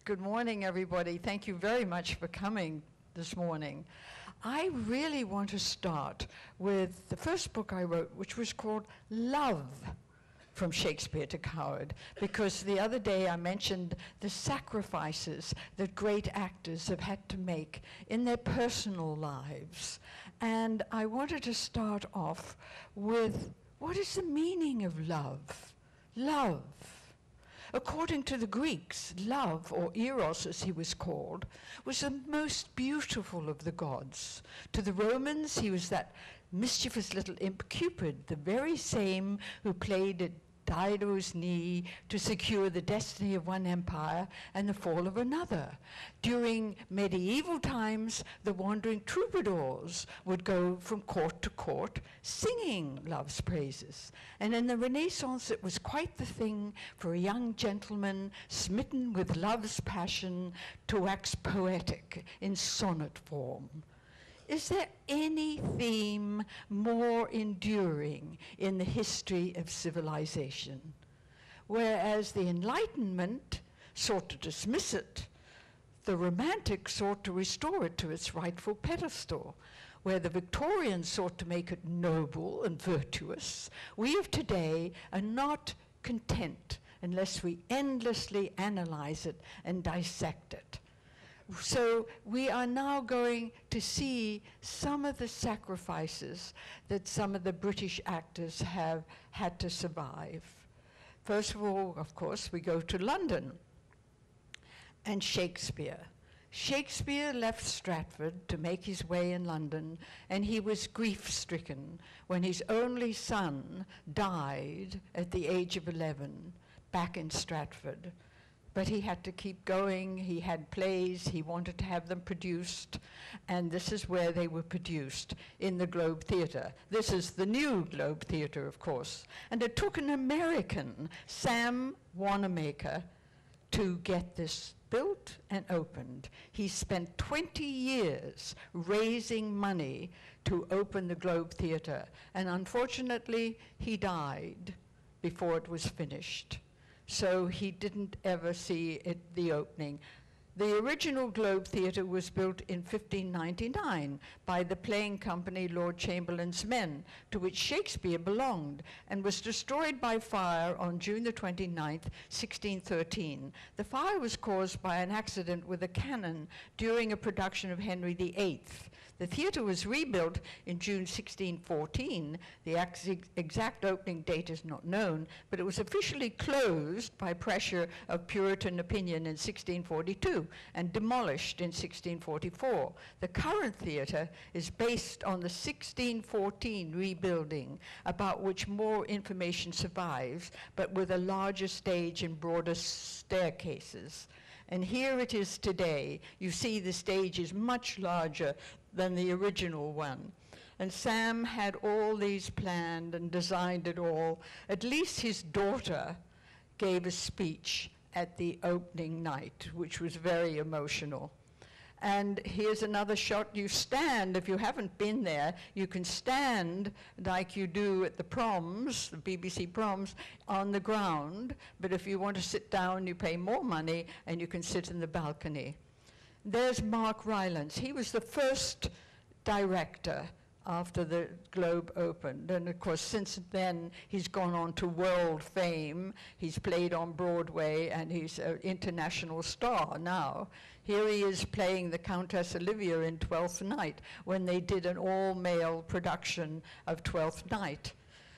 Good morning, everybody. Thank you very much for coming this morning. I really want to start with the first book I wrote, which was called Love, From Shakespeare to Coward, because the other day I mentioned the sacrifices that great actors have had to make in their personal lives. And I wanted to start off with, what is the meaning of love? Love. According to the Greeks, love, or eros as he was called, was the most beautiful of the gods. To the Romans, he was that mischievous little imp Cupid, the very same who played at Dido's knee to secure the destiny of one empire and the fall of another. During medieval times, the wandering troubadours would go from court to court singing love's praises. And in the Renaissance, it was quite the thing for a young gentleman smitten with love's passion to wax poetic in sonnet form. Is there any theme more enduring in the history of civilization? Whereas the Enlightenment sought to dismiss it, the Romantics sought to restore it to its rightful pedestal. Where the Victorians sought to make it noble and virtuous, we of today are not content unless we endlessly analyze it and dissect it. So we are now going to see some of the sacrifices that some of the British actors have had to survive. First of all, of course, we go to London and Shakespeare. Shakespeare left Stratford to make his way in London, and he was grief-stricken when his only son died at the age of 11 back in Stratford. But he had to keep going. He had plays. He wanted to have them produced. And this is where they were produced, in the Globe Theatre. This is the new Globe Theatre, of course. And it took an American, Sam Wanamaker, to get this built and opened. He spent 20 years raising money to open the Globe Theatre. And unfortunately, he died before it was finished. So he didn't ever see the opening. The original Globe Theatre was built in 1599 by the playing company Lord Chamberlain's Men, to which Shakespeare belonged, and was destroyed by fire on June the 29th, 1613. The fire was caused by an accident with a cannon during a production of Henry VIII. The theatre was rebuilt in June 1614. The exact opening date is not known, but it was officially closed by pressure of Puritan opinion in 1642 and demolished in 1644. The current theatre is based on the 1614 rebuilding, about which more information survives, but with a larger stage and broader staircases. And here it is today. You see the stage is much larger than the original one. And Sam had all these planned and designed it all. At least his daughter gave a speech at the opening night, which was very emotional. And here's another shot. You stand, if you haven't been there, you can stand like you do at the proms, the BBC proms, on the ground. But if you want to sit down, you pay more money and you can sit in the balcony. There's Mark Rylance. He was the first director after the Globe opened. And of course, since then, he's gone on to world fame. He's played on Broadway, and he's an international star now. Here he is playing the Countess Olivia in Twelfth Night, when they did an all-male production of Twelfth Night.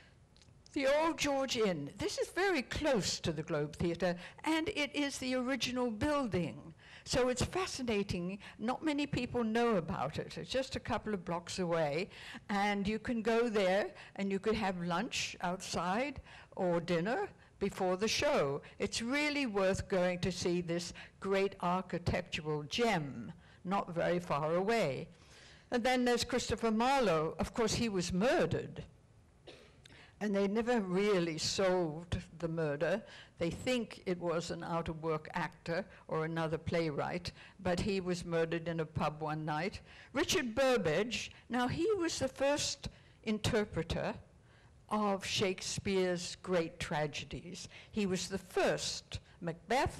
The Old George Inn. This is very close to the Globe Theatre, and it is the original building. So it's fascinating. Not many people know about it. It's just a couple of blocks away, and you can go there and you could have lunch outside or dinner before the show. It's really worth going to see this great architectural gem not very far away. And then there's Christopher Marlowe. Of course, he was murdered. And they never really solved the murder. They think it was an out-of-work actor or another playwright, but he was murdered in a pub one night. Richard Burbage, now he was the first interpreter of Shakespeare's great tragedies. He was the first Macbeth,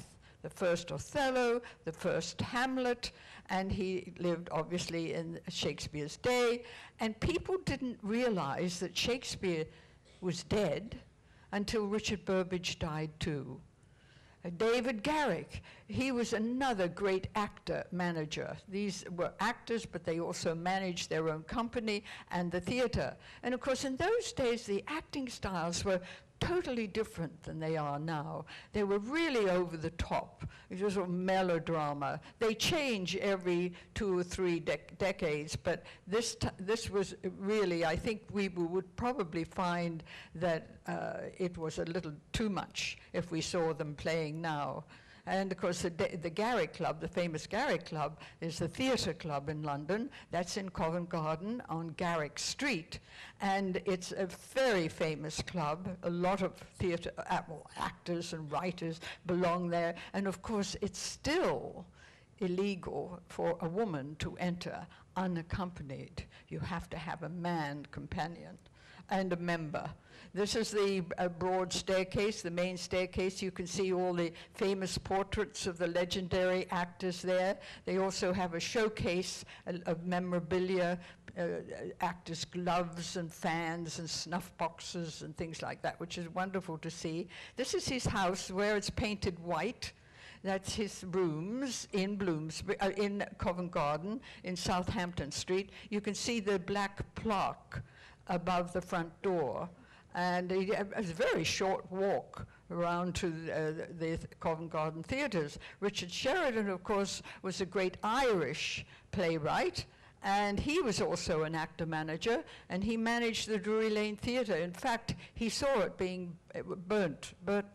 the first Othello, the first Hamlet, and he lived obviously in Shakespeare's day. And people didn't realize that Shakespeare was dead until Richard Burbage died too. David Garrick, he was another great actor, manager. These were actors, but they also managed their own company and the theater. And of course, in those days, the acting styles were totally different than they are now. They were really over the top. It was a melodrama. They change every 2 or 3 decades, but this was really, I think we would probably find that it was a little too much if we saw them playing now. And of course, the Garrick Club, the famous Garrick Club, is the theatre club in London. That's in Covent Garden on Garrick Street. And it's a very famous club. A lot of theatre actors and writers belong there. And of course, it's still illegal for a woman to enter unaccompanied. You have to have a man companion and a member. This is the broad staircase, the main staircase. You can see all the famous portraits of the legendary actors there. They also have a showcase of memorabilia, actors' gloves and fans and snuff boxes and things like that, which is wonderful to see. This is his house where it's painted white. That's his rooms in in Covent Garden in Southampton Street. You can see the black plaque above the front door. And it was a very short walk around to the Covent Garden theatres. Richard Sheridan, of course, was a great Irish playwright, and he was also an actor manager, and he managed the Drury Lane Theatre. In fact, he saw it being burnt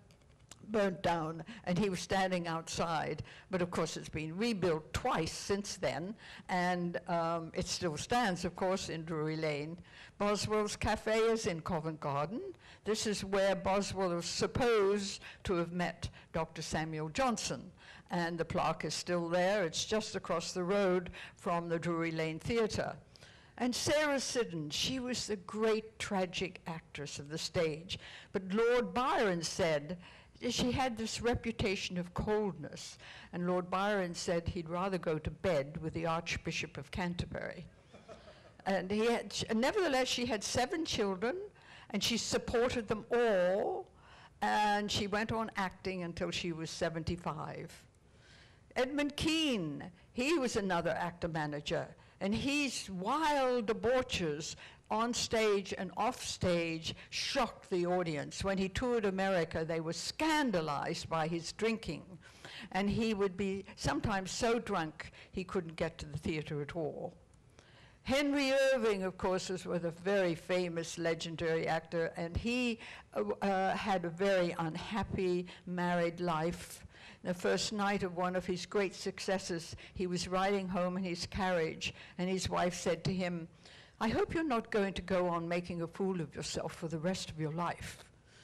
down, and he was standing outside. But of course, it's been rebuilt twice since then, and it still stands, of course, in Drury Lane. Boswell's Cafe is in Covent Garden. This is where Boswell was supposed to have met Dr. Samuel Johnson, and the plaque is still there. It's just across the road from the Drury Lane Theatre. And Sarah Siddons, she was the great tragic actress of the stage. But Lord Byron said, she had this reputation of coldness, and Lord Byron said he'd rather go to bed with the Archbishop of Canterbury. And nevertheless, she had 7 children, and she supported them all, and she went on acting until she was 75. Edmund Kean, he was another actor-manager, and his wild debauches on stage and off stage shocked the audience. When he toured America, they were scandalized by his drinking, and he would be sometimes so drunk he couldn't get to the theater at all. Henry Irving, of course, was a very famous, legendary actor, and he had a very unhappy married life. The first night of one of his great successes, he was riding home in his carriage, and his wife said to him, "I hope you're not going to go on making a fool of yourself for the rest of your life."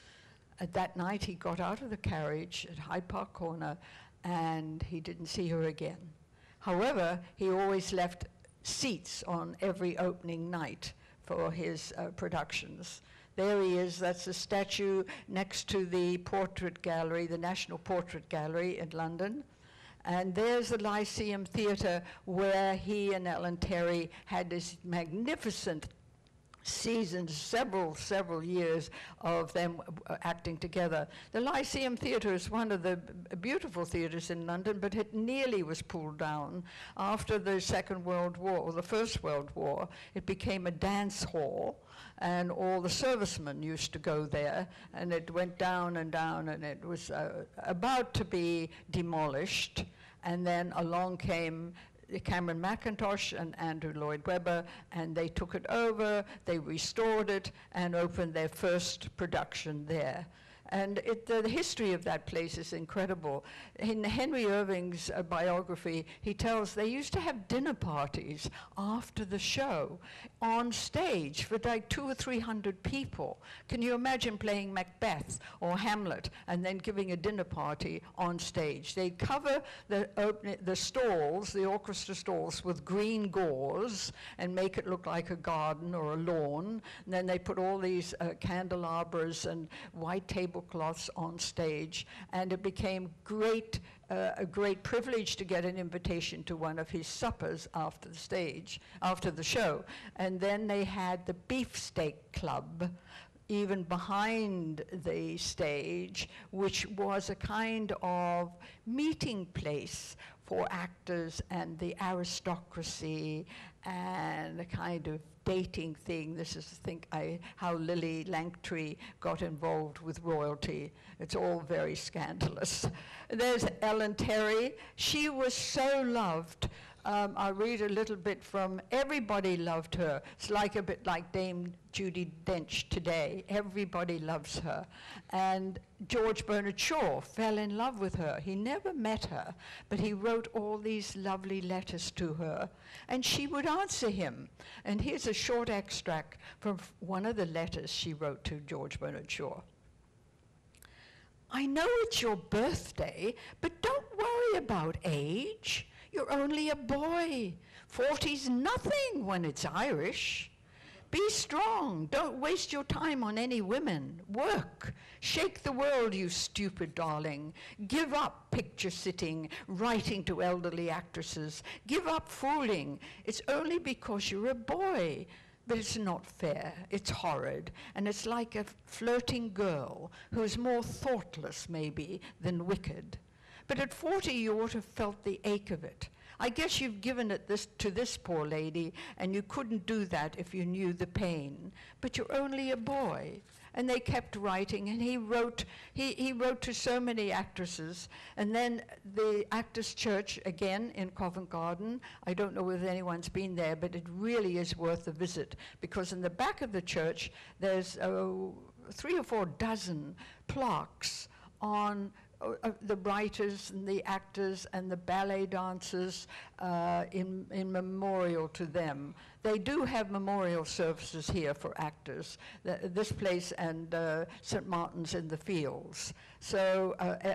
At that night, he got out of the carriage at Hyde Park Corner, and he didn't see her again. However, he always left seats on every opening night for his productions. There he is. That's a statue next to the Portrait Gallery, the National Portrait Gallery in London. And there's the Lyceum Theatre, where he and Ellen Terry had this magnificent seasons, several years of them acting together. The Lyceum Theatre is one of the beautiful theatres in London, but it nearly was pulled down after the Second World War, or the First World War. It became a dance hall, and all the servicemen used to go there, and it went down, and it was about to be demolished. And then along came Cameron Mackintosh and Andrew Lloyd Webber, and they took it over, they restored it, and opened their first production there. And the history of that place is incredible. In Henry Irving's biography, he tells they used to have dinner parties after the show on stage for like 200 or 300 people. Can you imagine playing Macbeth or Hamlet and then giving a dinner party on stage? They'd cover the stalls, the orchestra stalls, with green gauze and make it look like a garden or a lawn. And then they put all these candelabras and white tablecloths on stage, and it became great a great privilege to get an invitation to one of his suppers after the show. And then they had the Beefsteak Club, even behind the stage, which was a kind of meeting place for actors and the aristocracy, and a kind of dating thing. This is, how Lily Langtry got involved with royalty. It's all very scandalous. There's Ellen Terry. She was so loved. I'll read a little bit from, everybody loved her. It's a bit like Dame Judi Dench today. Everybody loves her. And George Bernard Shaw fell in love with her. He never met her, but he wrote all these lovely letters to her, and she would answer him. And here's a short extract from one of the letters she wrote to George Bernard Shaw. I know it's your birthday, but don't worry about age. You're only a boy. 40's nothing when it's Irish. Be strong. Don't waste your time on any women. Work. Shake the world, you stupid darling. Give up picture sitting, writing to elderly actresses. Give up fooling. It's only because you're a boy. But it's not fair. It's horrid. And it's like a flirting girl who's more thoughtless, maybe, than wicked. But at 40, you ought to have felt the ache of it. I guess you've given it to this poor lady, and you couldn't do that if you knew the pain. But you're only a boy. And they kept writing, and he wrote to so many actresses. And then the Actors' Church, again, in Covent Garden. I don't know whether anyone's been there, but it really is worth a visit, because in the back of the church, there's 3 or 4 dozen plaques on the writers and the actors and the ballet dancers in memorial to them. They do have memorial services here for actors, this place and St. Martin's in the Fields. So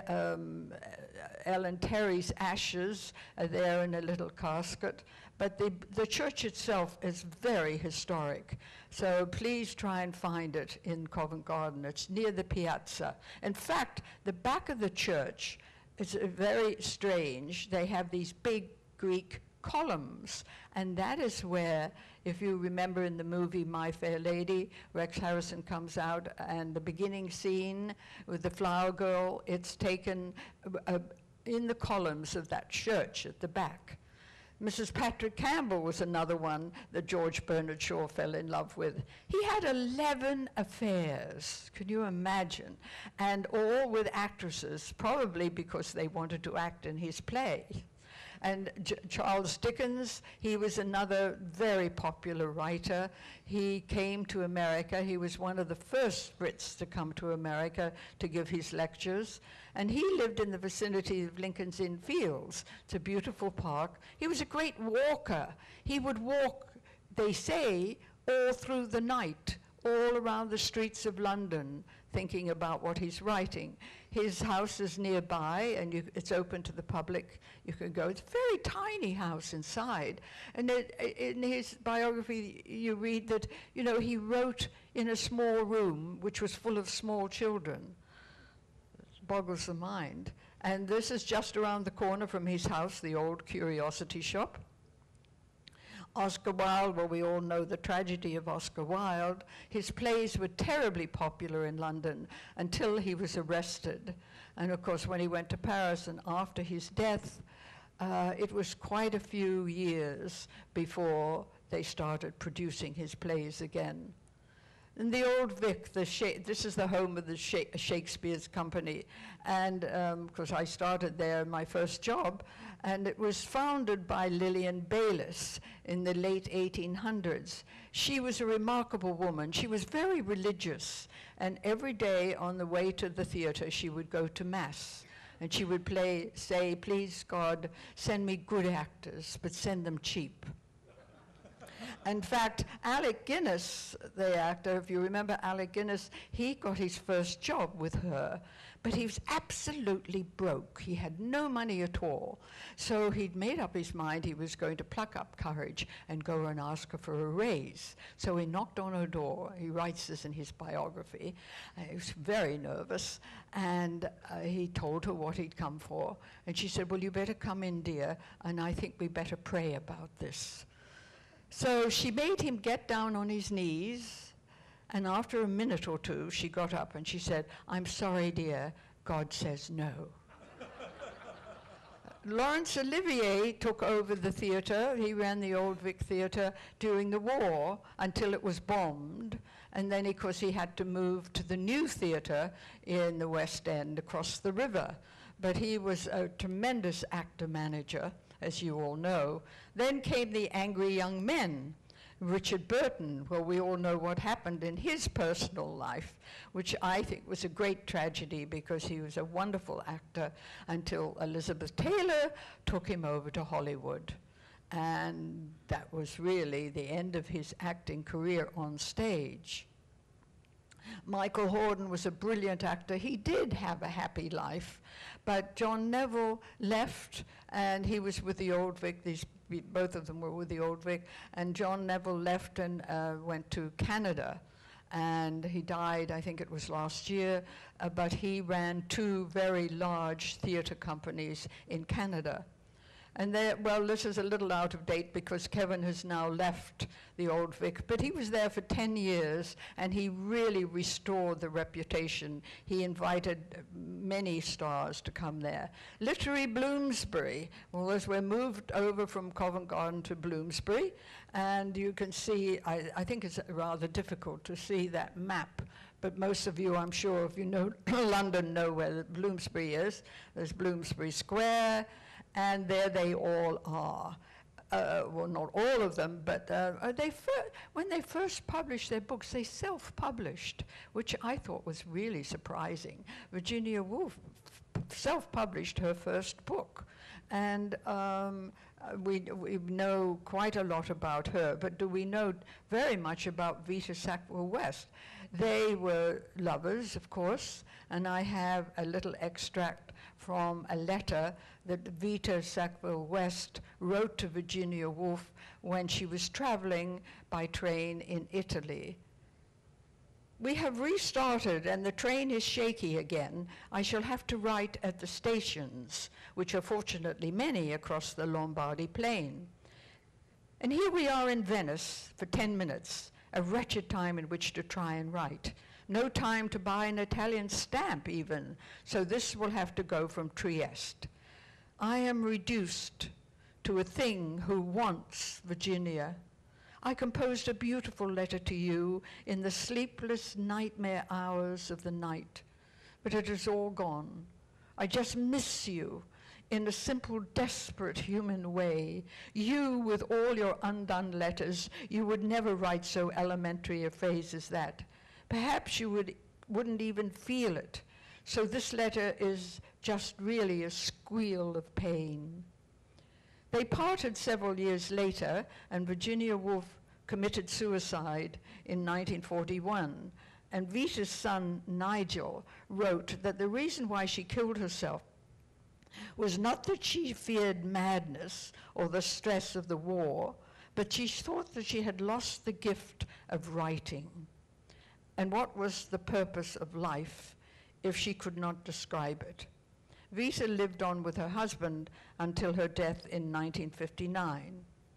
Ellen Terry's ashes are there in a little casket, but the church itself is very historic. So please try and find it in Covent Garden. It's near the piazza. In fact, the back of the church is very strange. They have these big Greek columns, and that is where, if you remember in the movie My Fair Lady, Rex Harrison comes out, and the beginning scene with the flower girl, it's taken in the columns of that church at the back. Mrs. Patrick Campbell was another one that George Bernard Shaw fell in love with. He had 11 affairs, can you imagine? And all with actresses, probably because they wanted to act in his play. And Charles Dickens, he was another very popular writer. He came to America. He was one of the first Brits to come to America to give his lectures. And he lived in the vicinity of Lincoln's Inn Fields. It's a beautiful park. He was a great walker. He would walk, they say, all through the night, all around the streets of London, thinking about what he's writing. His house is nearby, and it's open to the public. You can go. It's a very tiny house inside. And in his biography, you read that, he wrote in a small room, which was full of small children. It boggles the mind. And this is just around the corner from his house, the old curiosity shop. Oscar Wilde, well, we all know the tragedy of Oscar Wilde. His plays were terribly popular in London until he was arrested. And of course, when he went to Paris and after his death, it was quite a few years before they started producing his plays again. In the Old Vic, this is the home of the Shakespeare's Company. And of course, I started there in my first job. And it was founded by Lillian Bayliss in the late 1800s. She was a remarkable woman. She was very religious. And every day on the way to the theater, she would go to Mass. And she would say, please, God, send me good actors, but send them cheap. In fact, Alec Guinness, the actor, if you remember Alec Guinness, he got his first job with her, but he was absolutely broke. He had no money at all. So he'd made up his mind he was going to pluck up courage and go and ask her for a raise. So he knocked on her door. He writes this in his biography. He was very nervous, and he told her what he'd come for. And she said, well, you better come in, dear, and I think we better pray about this. So she made him get down on his knees, and after a minute or two, she got up and she said, I'm sorry, dear, God says no. Laurence Olivier took over the theatre. He ran the Old Vic Theatre during the war until it was bombed. And then, of course, he had to move to the new theatre in the West End across the river. But he was a tremendous actor-manager, as you all know. Then came the Angry Young Men, Richard Burton. Well, we all know what happened in his personal life, which I think was a great tragedy because he was a wonderful actor until Elizabeth Taylor took him over to Hollywood. And that was really the end of his acting career on stage. Michael Hordern was a brilliant actor. He did have a happy life, but John Neville left, and he was with the Old Vic. Both of them were with the Old Vic, and John Neville left and went to Canada, and he died, I think it was last year, but he ran 2 very large theatre companies in Canada. And well, this is a little out of date because Kevin has now left the Old Vic, but he was there for 10 years, and he really restored the reputation. He invited many stars to come there. Literary Bloomsbury, well, as we're moved over from Covent Garden to Bloomsbury, and you can see, I think it's rather difficult to see that map, but most of you, I'm sure, if you know London, know where Bloomsbury is. There's Bloomsbury Square, and there they all are. Well, not all of them, but when they first published their books, they self-published, which I thought was really surprising. Virginia Woolf self-published her first book, and we know quite a lot about her, but do we know very much about Vita Sackville West? They were lovers, of course, and I have a little extract from a letter that Vita Sackville West wrote to Virginia Woolf when she was traveling by train in Italy. We have restarted and the train is shaky again. I shall have to write at the stations, which are fortunately many across the Lombardy plain. And here we are in Venice for 10 minutes, a wretched time in which to try and write. No time to buy an Italian stamp even, so this will have to go from Trieste. I am reduced to a thing who wants Virginia. I composed a beautiful letter to you in the sleepless nightmare hours of the night, but it is all gone. I just miss you in a simple, desperate human way. You, with all your undone letters, you would never write so elementary a phrase as that. Perhaps you wouldn't even feel it. So this letter is just really a squeal of pain. They parted several years later, and Virginia Woolf committed suicide in 1941. And Vita's son, Nigel, wrote that the reason why she killed herself was not that she feared madness or the stress of the war, but she thought that she had lost the gift of writing. And what was the purpose of life if she could not describe it? Vita lived on with her husband until her death in 1959.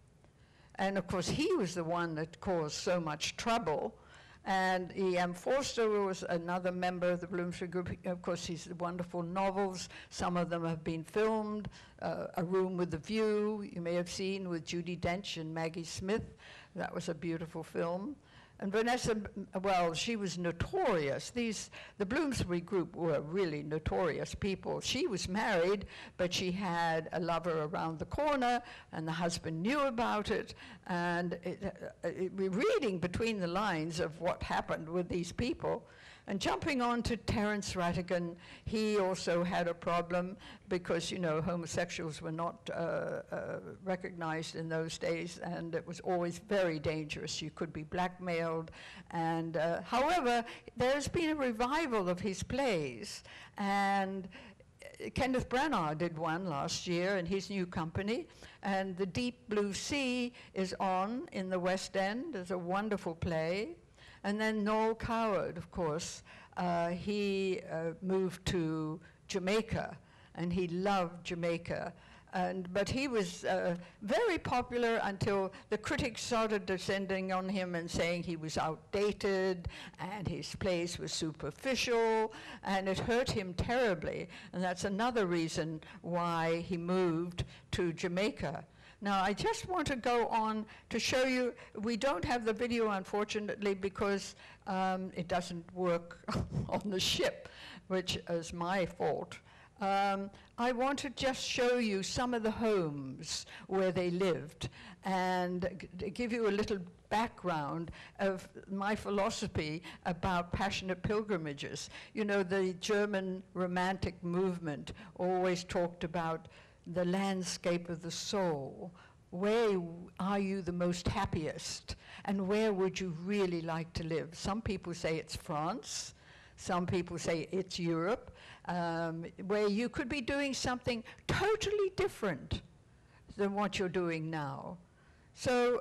And of course, he was the one that caused so much trouble. And E.M. Forster was another member of the Bloomsbury Group. Of course, his wonderful novels, some of them have been filmed. A Room with a View, you may have seen, with Judi Dench and Maggie Smith. That was a beautiful film. And Vanessa, well, she was notorious. The Bloomsbury Group were really notorious people. She was married, but she had a lover around the corner, and the husband knew about it. And we're reading between the lines of what happened with these people. And jumping on to Terence Rattigan, he also had a problem because, you know, homosexuals were not recognized in those days, and it was always very dangerous. You could be blackmailed. And however, there's been a revival of his plays, and Kenneth Branagh did one last year in his new company, and The Deep Blue Sea is on in the West End. It's a wonderful play. And then Noel Coward, of course, he moved to Jamaica, and he loved Jamaica. But he was very popular until the critics started descending on him and saying he was outdated and his plays were superficial, and it hurt him terribly. And that's another reason why he moved to Jamaica. Now, I just want to go on to show you, we don't have the video, unfortunately, because it doesn't work on the ship, which is my fault. I want to just show you some of the homes where they lived and give you a little background of my philosophy about passionate pilgrimages. You know, the German Romantic movement always talked about the landscape of the soul. Where are you the most happiest? And where would you really like to live? Some people say it's France. Some people say it's Europe, where you could be doing something totally different than what you're doing now. So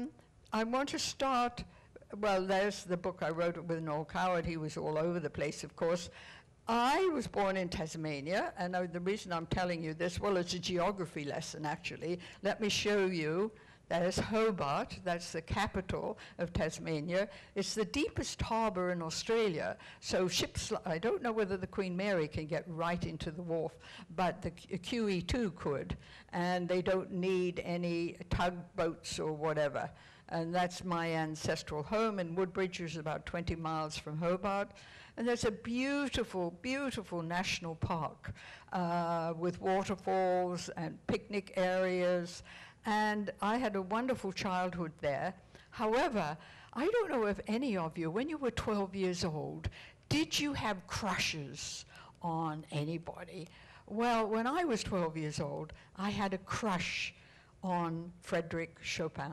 I want to start, well, there's the book I wrote with Noel Coward. He was all over the place, of course. I was born in Tasmania, and the reason I'm telling you this, well, it's a geography lesson, actually. Let me show you. There's Hobart, that's the capital of Tasmania. It's the deepest harbour in Australia, so ships, I don't know whether the Queen Mary can get right into the wharf, but the QE2 could, and they don't need any tugboats or whatever. And that's my ancestral home, and Woodbridge is about 20 miles from Hobart. And there's a beautiful, beautiful national park with waterfalls and picnic areas. And I had a wonderful childhood there. However, I don't know if any of you, when you were 12 years old, did you have crushes on anybody? Well, when I was 12 years old, I had a crush on Frédéric Chopin,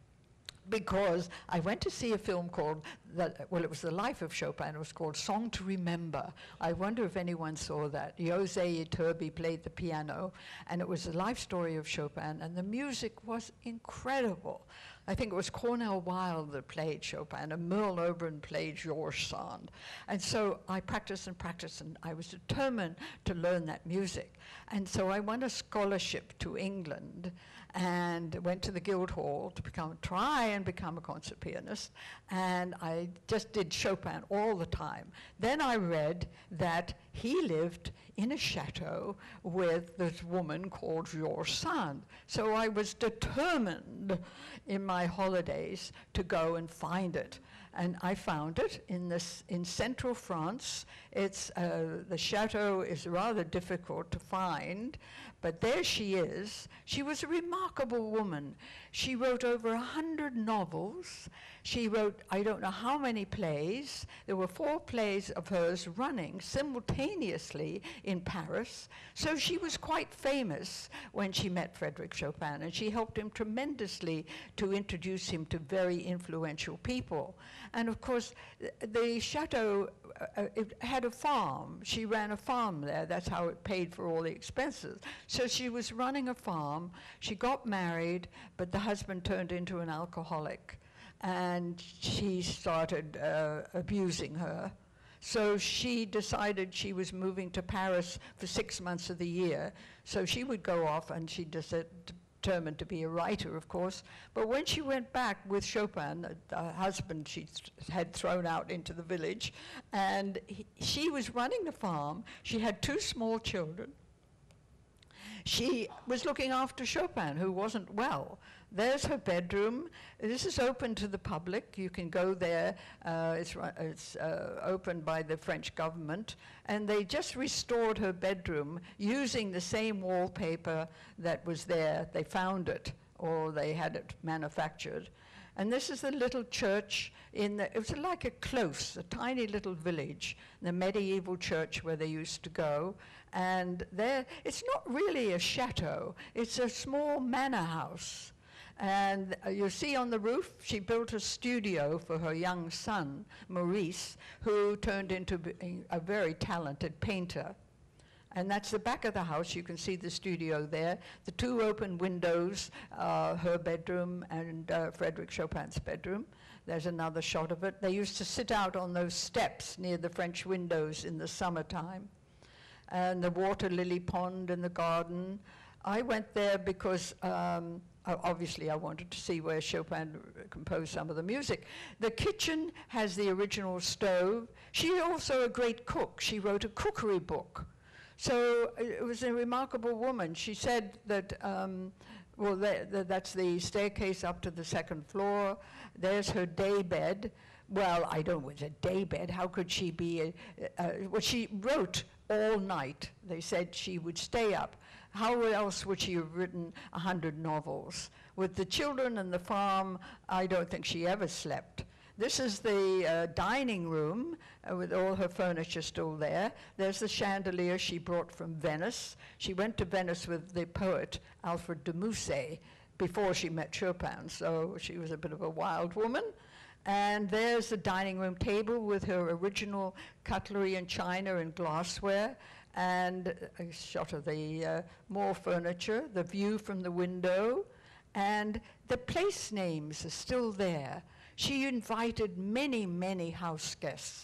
because I went to see a film called, it was The Life of Chopin. It was called Song to Remember. I wonder if anyone saw that. José Iturbi played the piano, and it was the life story of Chopin, and the music was incredible. I think it was Cornel Wilde that played Chopin, and Merle Oberon played Georges Sand. And so I practiced, and I was determined to learn that music. And so I won a scholarship to England, and went to the Guildhall to try and become a concert pianist, and I just did Chopin all the time. Then I read that he lived in a chateau with this woman called Georges Sand. So I was determined in my holidays to go and find it. And I found it in central France. It's the chateau is rather difficult to find, but there she is. She was a remarkable woman. She wrote over 100 novels. She wrote, I don't know how many plays. There were 4 plays of hers running simultaneously in Paris. So she was quite famous when she met Frédéric Chopin, and she helped him tremendously to introduce him to very influential people. And of course, the chateau, it had a farm. She ran a farm there. That's how it paid for all the expenses. So she was running a farm. She got married, but the husband turned into an alcoholic, and she started abusing her. So she decided she was moving to Paris for 6 months of the year. So she would go off, and she determined to be a writer, of course. But when she went back with Chopin, the husband she had thrown out into the village, and she was running the farm. She had 2 small children. She was looking after Chopin, who wasn't well. There's her bedroom. This is open to the public. You can go there. It's opened by the French government. And they just restored her bedroom using the same wallpaper that was there. They found it, or they had it manufactured. And this is the little church it was like a close, a tiny little village, the medieval church where they used to go. And there, it's not really a chateau, it's a small manor house. And you see on the roof, she built a studio for her young son, Maurice, who turned into a very talented painter. And that's the back of the house. You can see the studio there. The two open windows, her bedroom and Frederic Chopin's bedroom. There's another shot of it. They used to sit out on those steps near the French windows in the summertime. And the water lily pond in the garden. I went there because obviously I wanted to see where Chopin composed some of the music. The kitchen has the original stove. She's also a great cook. She wrote a cookery book. So it was a remarkable woman. She said that, that's the staircase up to the second floor. There's her day bed. Well, I don't know, it's a day bed. How could she be well, she wrote all night. They said she would stay up. How else would she have written 100 novels? With the children and the farm, I don't think she ever slept. This is the dining room with all her furniture still there. There's the chandelier she brought from Venice. She went to Venice with the poet Alfred de Musset before she met Chopin, so she was a bit of a wild woman. And there's the dining room table with her original cutlery and china and glassware, and a shot of the more furniture, the view from the window, and the place names are still there. She invited many, many house guests.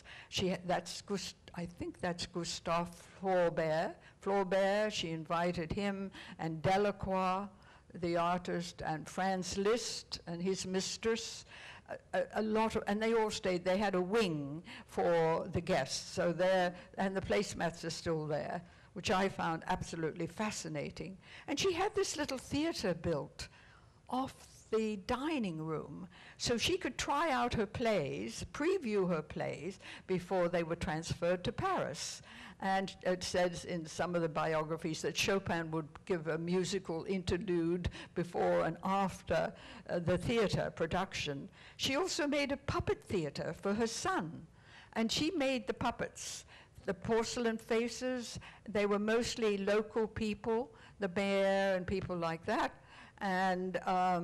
I think that's Gustave Flaubert. Flaubert, she invited him and Delacroix, the artist, and Franz Liszt and his mistress. A lot of, and they all stayed. They had a wing for the guests, so there, and the placemats are still there, which I found absolutely fascinating. And she had this little theater built off the dining room, so she could try out her plays, preview her plays, before they were transferred to Paris. And it says in some of the biographies that Chopin would give a musical interlude before and after the theater production. She also made a puppet theater for her son, and she made the puppets. The porcelain faces, they were mostly local people, the mayor and people like that. And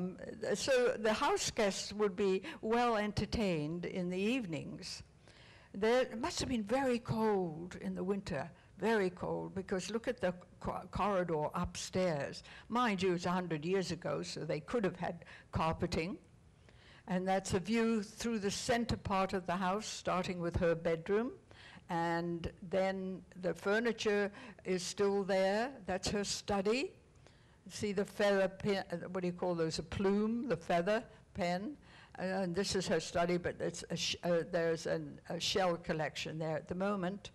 so the house guests would be well entertained in the evenings. It must have been very cold in the winter, very cold, because look at the corridor upstairs. Mind you, it's 100 years ago, so they could have had carpeting. And that's a view through the center part of the house, starting with her bedroom. And then the furniture is still there. That's her study. See the feather pen, what do you call those, a plume, the feather pen. And this is her study, but it's there's a shell collection there at the moment.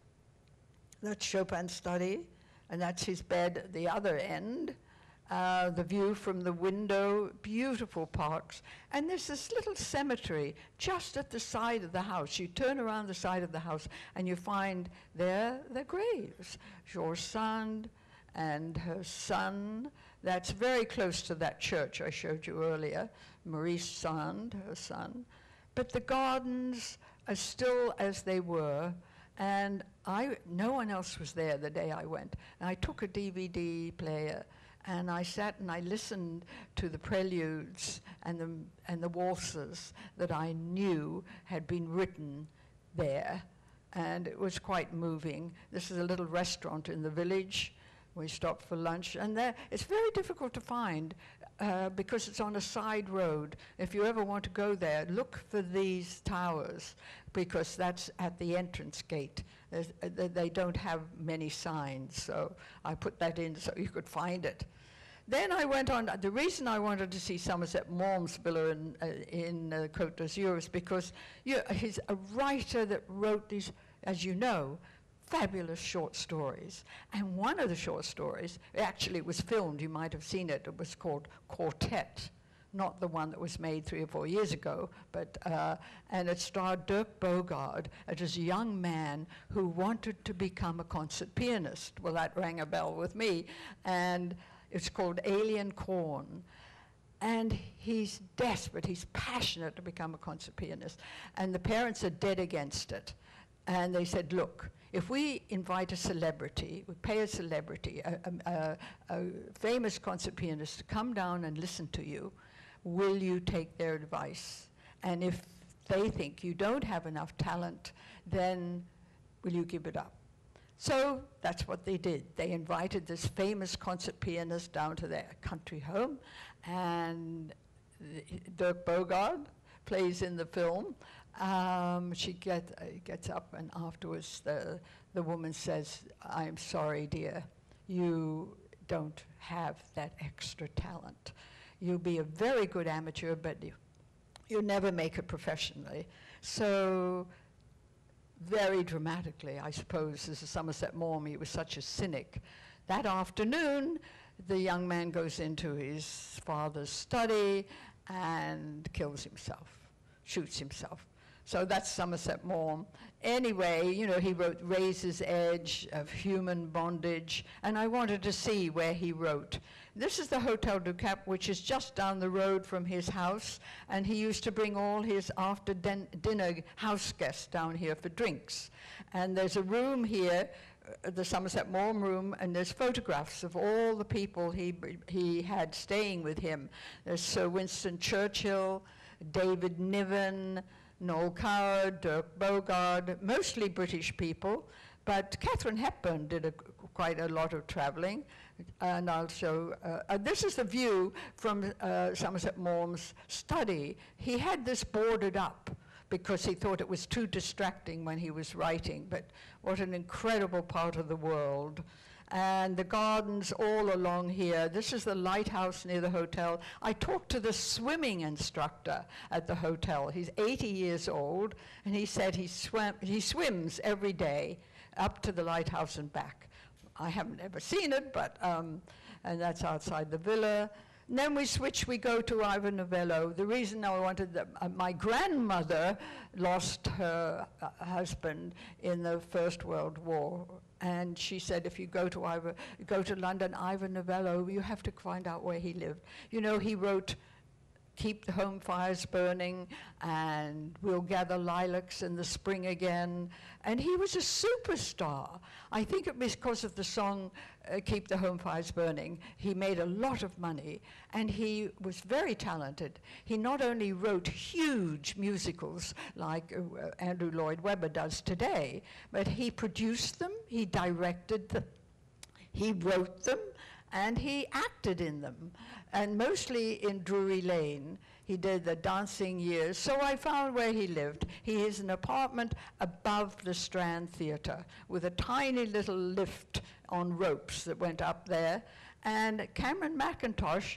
That's Chopin's study, and that's his bed at the other end. The view from the window, beautiful parks. And there's this little cemetery just at the side of the house. You turn around the side of the house, and you find there their graves. George Sand and her son. That's very close to that church I showed you earlier. Maurice Sand, her son. But the gardens are still as they were, and no one else was there the day I went. And I took a DVD player, and I sat and I listened to the preludes and the waltzes that I knew had been written there, and it was quite moving. This is a little restaurant in the village. We stopped for lunch, and it's very difficult to find because it's on a side road. If you ever want to go there, look for these towers, because that's at the entrance gate. They don't have many signs, so I put that in so you could find it. Then I went on. The reason I wanted to see Somerset Maugham's villa in Côte d'Azur is because he's a writer that wrote these, as you know, fabulous short stories. And one of the short stories, actually it was filmed, you might have seen it, it was called Quartet, not the one that was made 3 or 4 years ago, but, and it starred Dirk Bogarde as a young man who wanted to become a concert pianist. Well, that rang a bell with me. And it's called Alien Corn. And he's desperate, he's passionate to become a concert pianist. And the parents are dead against it. And they said, look, if we invite a celebrity, we pay a celebrity, a famous concert pianist to come down and listen to you, will you take their advice? And if they think you don't have enough talent, then will you give it up? So that's what they did. They invited this famous concert pianist down to their country home, and Dirk Bogarde plays in the film. She gets up, and afterwards the woman says, I'm sorry, dear, you don't have that extra talent. You'll be a very good amateur, but you'll never make it professionally. So very dramatically, I suppose, as a Somerset Maugham, he was such a cynic. That afternoon, the young man goes into his father's study and kills himself, shoots himself. So that's Somerset Maugham. Anyway, you know, he wrote Razor's Edge, Of Human Bondage, and I wanted to see where he wrote. This is the Hotel du Cap, which is just down the road from his house, and he used to bring all his after-dinner house guests down here for drinks. And there's a room here, the Somerset Maugham room, and there's photographs of all the people he had staying with him. There's Sir Winston Churchill, David Niven, Noel Coward, Dirk Bogarde, mostly British people, but Katharine Hepburn did quite a lot of traveling. And also, this is the view from Somerset Maugham's study. He had this boarded up because he thought it was too distracting when he was writing, but what an incredible part of the world. And the gardens all along here. This is the lighthouse near the hotel. I talked to the swimming instructor at the hotel. He's 80 years old, and he said he swims every day up to the lighthouse and back. I haven't ever seen it, but, and that's outside the villa. And then we go to Ivor Novello. The reason I wanted my grandmother lost her husband in the First World War. And she said, if you go to London, Ivor Novello, you have to find out where he lived. You know, he wrote Keep the Home Fires Burning and We'll Gather Lilacs in the Spring Again. And he was a superstar. I think it was because of the song Keep the Home Fires Burning. He made a lot of money, and he was very talented. He not only wrote huge musicals like Andrew Lloyd Webber does today, but he produced them, he directed them, he wrote them, and he acted in them, and mostly in Drury Lane. He did the dancing years, so I found where he lived. He is an apartment above the Strand Theatre with a tiny little lift on ropes that went up there. And Cameron Mackintosh,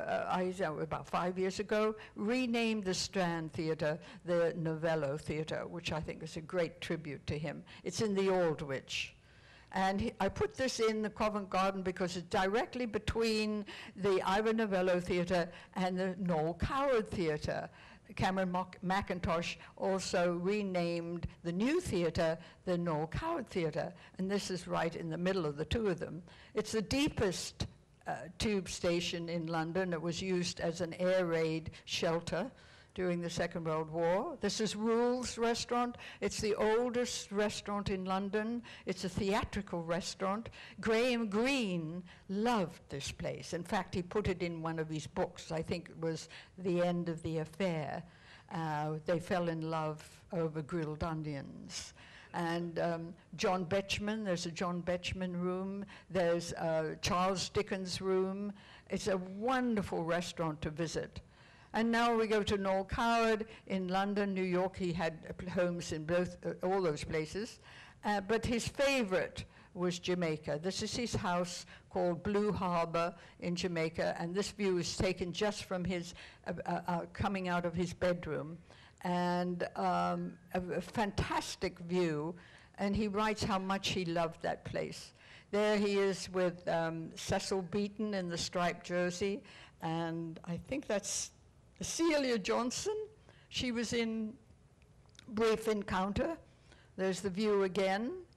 about 5 years ago, renamed the Strand Theatre the Novello Theatre, which I think is a great tribute to him. It's in the Aldwych. And I put this in the Covent Garden because it's directly between the Ivor Novello Theatre and the Noel Coward Theatre. Cameron Mackintosh also renamed the new theatre the Noel Coward Theatre, and this is right in the middle of the two of them. It's the deepest tube station in London. It was used as an air raid shelter during the Second World War. This is Rule's Restaurant. It's the oldest restaurant in London. It's a theatrical restaurant. Graham Greene loved this place. In fact, he put it in one of his books. I think it was The End of the Affair. They fell in love over grilled onions. And John Betjeman, there's a John Betjeman room. There's Charles Dickens' room. It's a wonderful restaurant to visit. And now we go to Noel Coward in London, New York. He had homes in all those places. But his favorite was Jamaica. This is his house called Blue Harbor in Jamaica. And this view is taken just from his, coming out of his bedroom. And a fantastic view. And he writes how much he loved that place. There he is with Cecil Beaton in the striped jersey. And I think that's Celia Johnson. She was in Brief Encounter. There's the view again.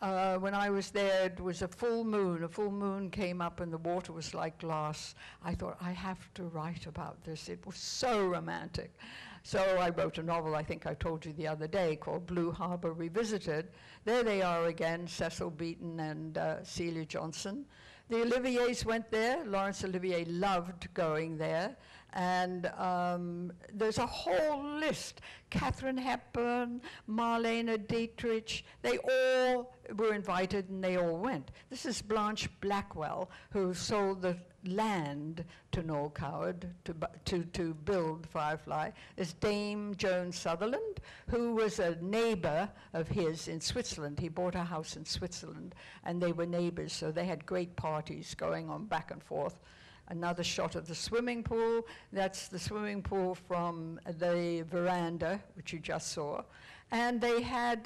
when I was there, it was a full moon. A full moon came up and the water was like glass. I thought, I have to write about this. It was so romantic. So I wrote a novel, I think I told you the other day, called Blue Harbor Revisited. There they are again, Cecil Beaton and Celia Johnson. The Oliviers went there. Laurence Olivier loved going there. And there's a whole list. Katharine Hepburn, Marlene Dietrich, they all were invited and they all went. This is Blanche Blackwell, who sold the land to Noel Coward to build Firefly. There's Dame Joan Sutherland, who was a neighbor of his in Switzerland. He bought a house in Switzerland, and they were neighbors, so they had great parties going on back and forth. Another shot of the swimming pool. That's the swimming pool from the veranda, which you just saw. And they had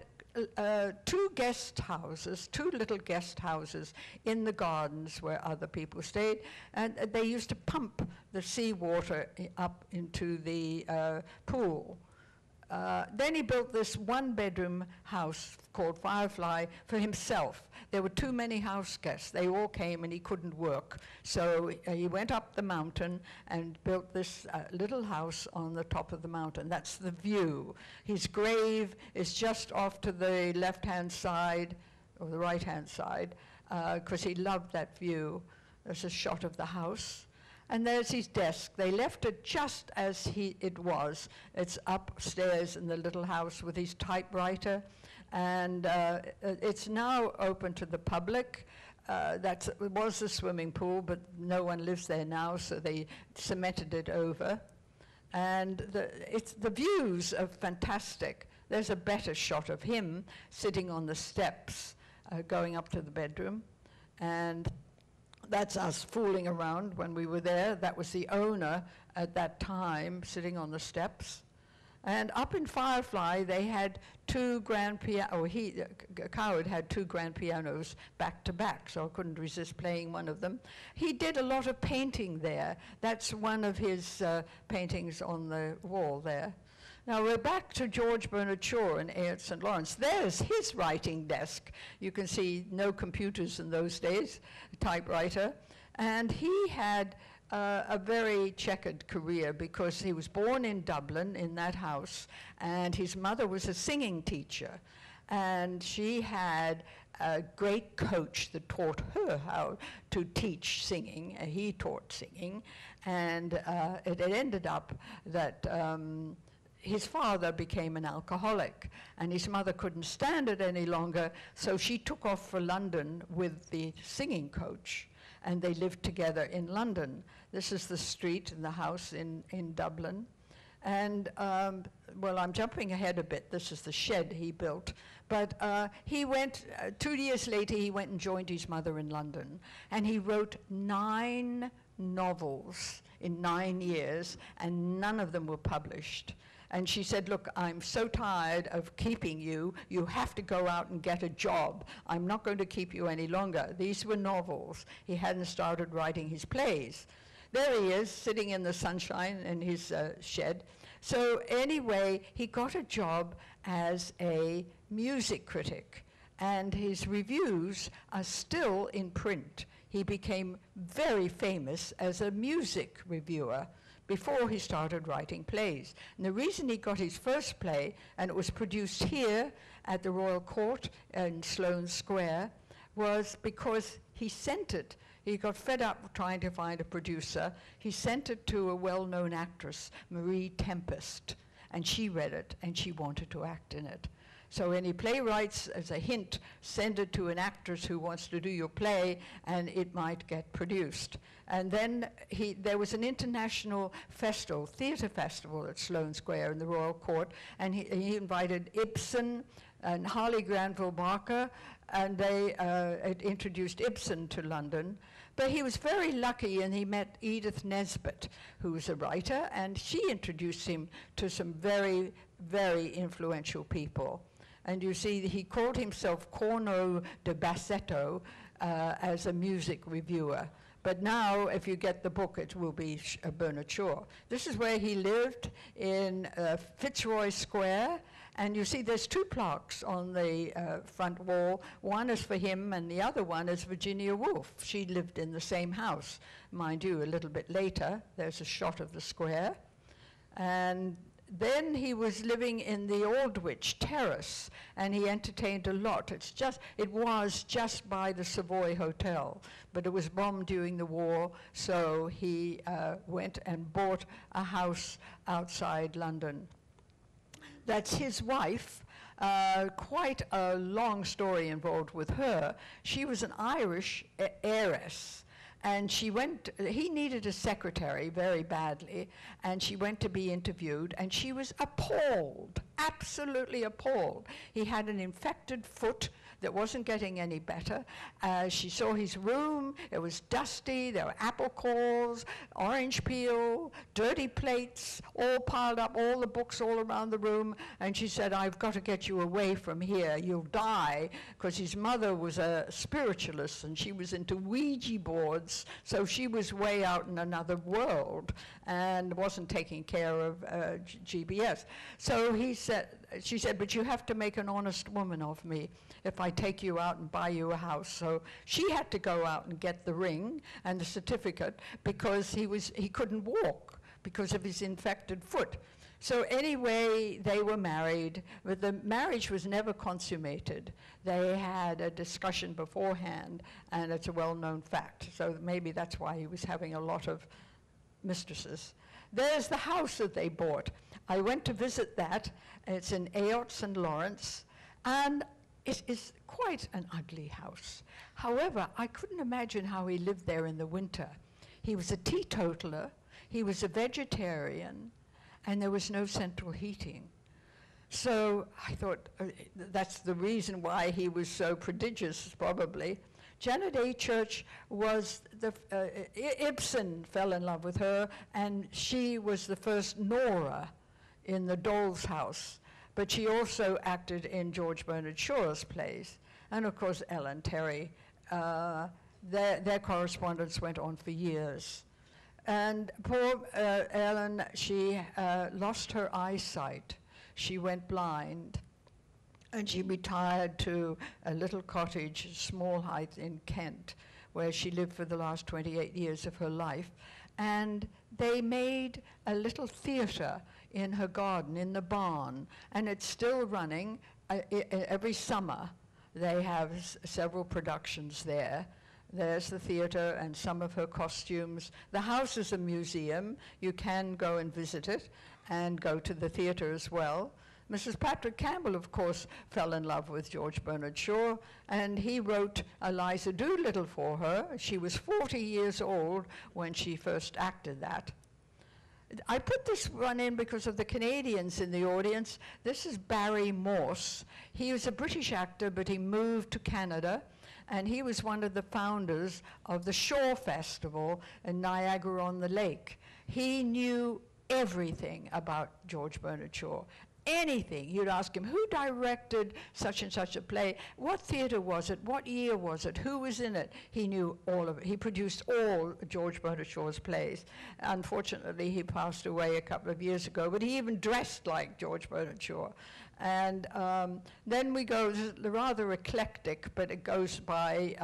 two guest houses, two little guest houses in the gardens where other people stayed. And they used to pump the seawater up into the pool. Then he built this one-bedroom house called Firefly for himself. There were too many house guests. They all came and he couldn't work. So he went up the mountain and built this little house on the top of the mountain. That's the view. His grave is just off to the left-hand side, or the right-hand side, because he loved that view. There's a shot of the house. And there's his desk. They left it just as it was. It's upstairs in the little house with his typewriter. And it's now open to the public. It was a swimming pool, but no one lives there now, so they cemented it over. And the views are fantastic. There's a better shot of him sitting on the steps going up to the bedroom. And that's us fooling around when we were there. That was the owner at that time sitting on the steps. And up in Firefly, they had two grand pianos, Coward had two grand pianos back to back, so I couldn't resist playing one of them. He did a lot of painting there. That's one of his paintings on the wall there. Now we're back to George Bernard Shaw in St. Lawrence. There's his writing desk. You can see no computers in those days, typewriter. And he had a very checkered career because he was born in Dublin in that house, and his mother was a singing teacher. And she had a great coach that taught her how to teach singing. He taught singing. And it ended up that his father became an alcoholic, and his mother couldn't stand it any longer, so she took off for London with the singing coach, and they lived together in London. This is the street and the house in Dublin. And, well, I'm jumping ahead a bit. This is the shed he built. But he went, 2 years later, he went and joined his mother in London, and he wrote 9 novels in 9 years, and none of them were published. And she said, look, I'm so tired of keeping you. You have to go out and get a job. I'm not going to keep you any longer. These were novels. He hadn't started writing his plays. There he is, sitting in the sunshine in his shed. So anyway, he got a job as a music critic, and his reviews are still in print. He became very famous as a music reviewer before he started writing plays. And the reason he got his first play, and it was produced here at the Royal Court in Sloane Square, was because he sent it. He got fed up trying to find a producer. He sent it to a well-known actress, Marie Tempest, and she read it, and she wanted to act in it. So any playwrights, as a hint, send it to an actress who wants to do your play, and it might get produced. And then there was an international festival, theatre festival at Sloane Square in the Royal Court, and he invited Ibsen and Harley Granville Barker, and they introduced Ibsen to London. But he was very lucky, and he met Edith Nesbit, who was a writer, and she introduced him to some very, very influential people. And you see, he called himself Corno de Bassetto as a music reviewer. But now, if you get the book, it will be Bernard Shaw. This is where he lived in Fitzroy Square, And you see there's two plaques on the front wall. One is for him and the other one is Virginia Woolf. She lived in the same house, mind you, a little bit later. There's a shot of the square. And then he was living in the Aldwych Terrace, and he entertained a lot. It was just by the Savoy Hotel, but it was bombed during the war, so he went and bought a house outside London. That's his wife. Quite a long story involved with her. She was an Irish heiress. And he needed a secretary very badly, and she went to be interviewed, and she was appalled, absolutely appalled. He had an infected foot that wasn't getting any better. She saw his room, it was dusty, there were apple cores, orange peel, dirty plates, all piled up, all the books all around the room, and she said, I've got to get you away from here, you'll die, because his mother was a spiritualist, and she was into Ouija boards, so she was way out in another world, and wasn't taking care of GBS. So she said, but you have to make an honest woman of me if I take you out and buy you a house. So she had to go out and get the ring and the certificate because he couldn't walk because of his infected foot. So anyway, they were married, but the marriage was never consummated. They had a discussion beforehand, and it's a well-known fact. So maybe that's why he was having a lot of mistresses. There's the house that they bought. I went to visit that. It's in Ayotte St. Lawrence, and it is quite an ugly house. However, I couldn't imagine how he lived there in the winter. He was a teetotaler, he was a vegetarian, and there was no central heating. So I thought that's the reason why he was so prodigious, probably. Janet A. Church was Ibsen fell in love with her, and she was the first Nora in The Doll's House. But she also acted in George Bernard Shaw's plays. And of course, Ellen Terry. Their correspondence went on for years. And poor Ellen, she lost her eyesight. She went blind. And she retired to a little cottage, Small Heights in Kent, where she lived for the last 28 years of her life. And they made a little theater in her garden, in the barn, and it's still running. Every summer they have several productions there. There's the theater and some of her costumes. The house is a museum. You can go and visit it and go to the theater as well. Mrs. Patrick Campbell, of course, fell in love with George Bernard Shaw, and he wrote Eliza Doolittle for her. She was 40 years old when she first acted that. I put this one in because of the Canadians in the audience. This is Barry Morse. He was a British actor, but he moved to Canada, and he was one of the founders of the Shaw Festival in Niagara-on-the-Lake. He knew everything about George Bernard Shaw. Anything. You'd ask him, who directed such and such a play? What theater was it? What year was it? Who was in it? He knew all of it. He produced all George Bernard Shaw's plays. Unfortunately, he passed away a couple of years ago, but he even dressed like George Bernard Shaw. And then we go, rather eclectic, but it goes by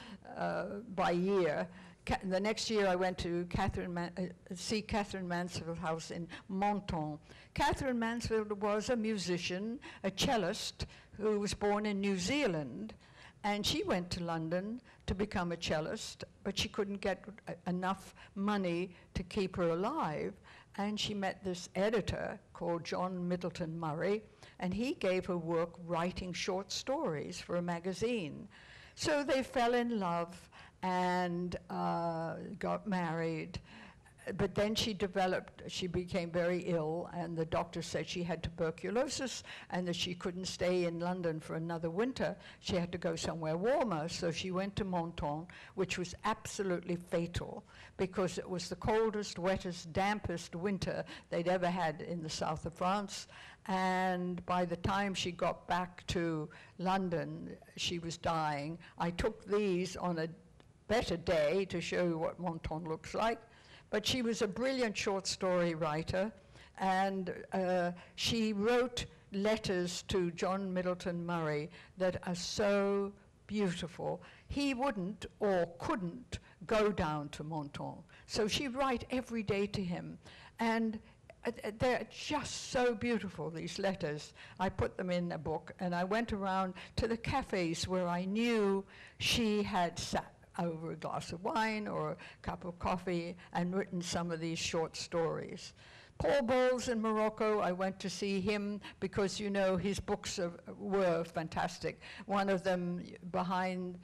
year. The next year I went to see Catherine Mansfield House in Menton. Catherine Mansfield was a musician, a cellist, who was born in New Zealand, and she went to London to become a cellist, but she couldn't get enough money to keep her alive, and she met this editor called John Middleton Murray, and he gave her work writing short stories for a magazine. So they fell in love and got married. But then she became very ill, and the doctor said she had tuberculosis and that she couldn't stay in London for another winter. She had to go somewhere warmer, so she went to Menton, which was absolutely fatal because it was the coldest, wettest, dampest winter they'd ever had in the south of France. And by the time she got back to London, she was dying. I took these on a better day to show you what Menton looks like. But she was a brilliant short story writer, and she wrote letters to John Middleton Murray that are so beautiful. He wouldn't or couldn't go down to Menton. So she'd write every day to him. And they're just so beautiful, these letters. I put them in a book, and I went around to the cafes where I knew she had sat over a glass of wine or a cup of coffee and written some of these short stories. Paul Bowles in Morocco, I went to see him because, you know, his books were fantastic. One of them, Behind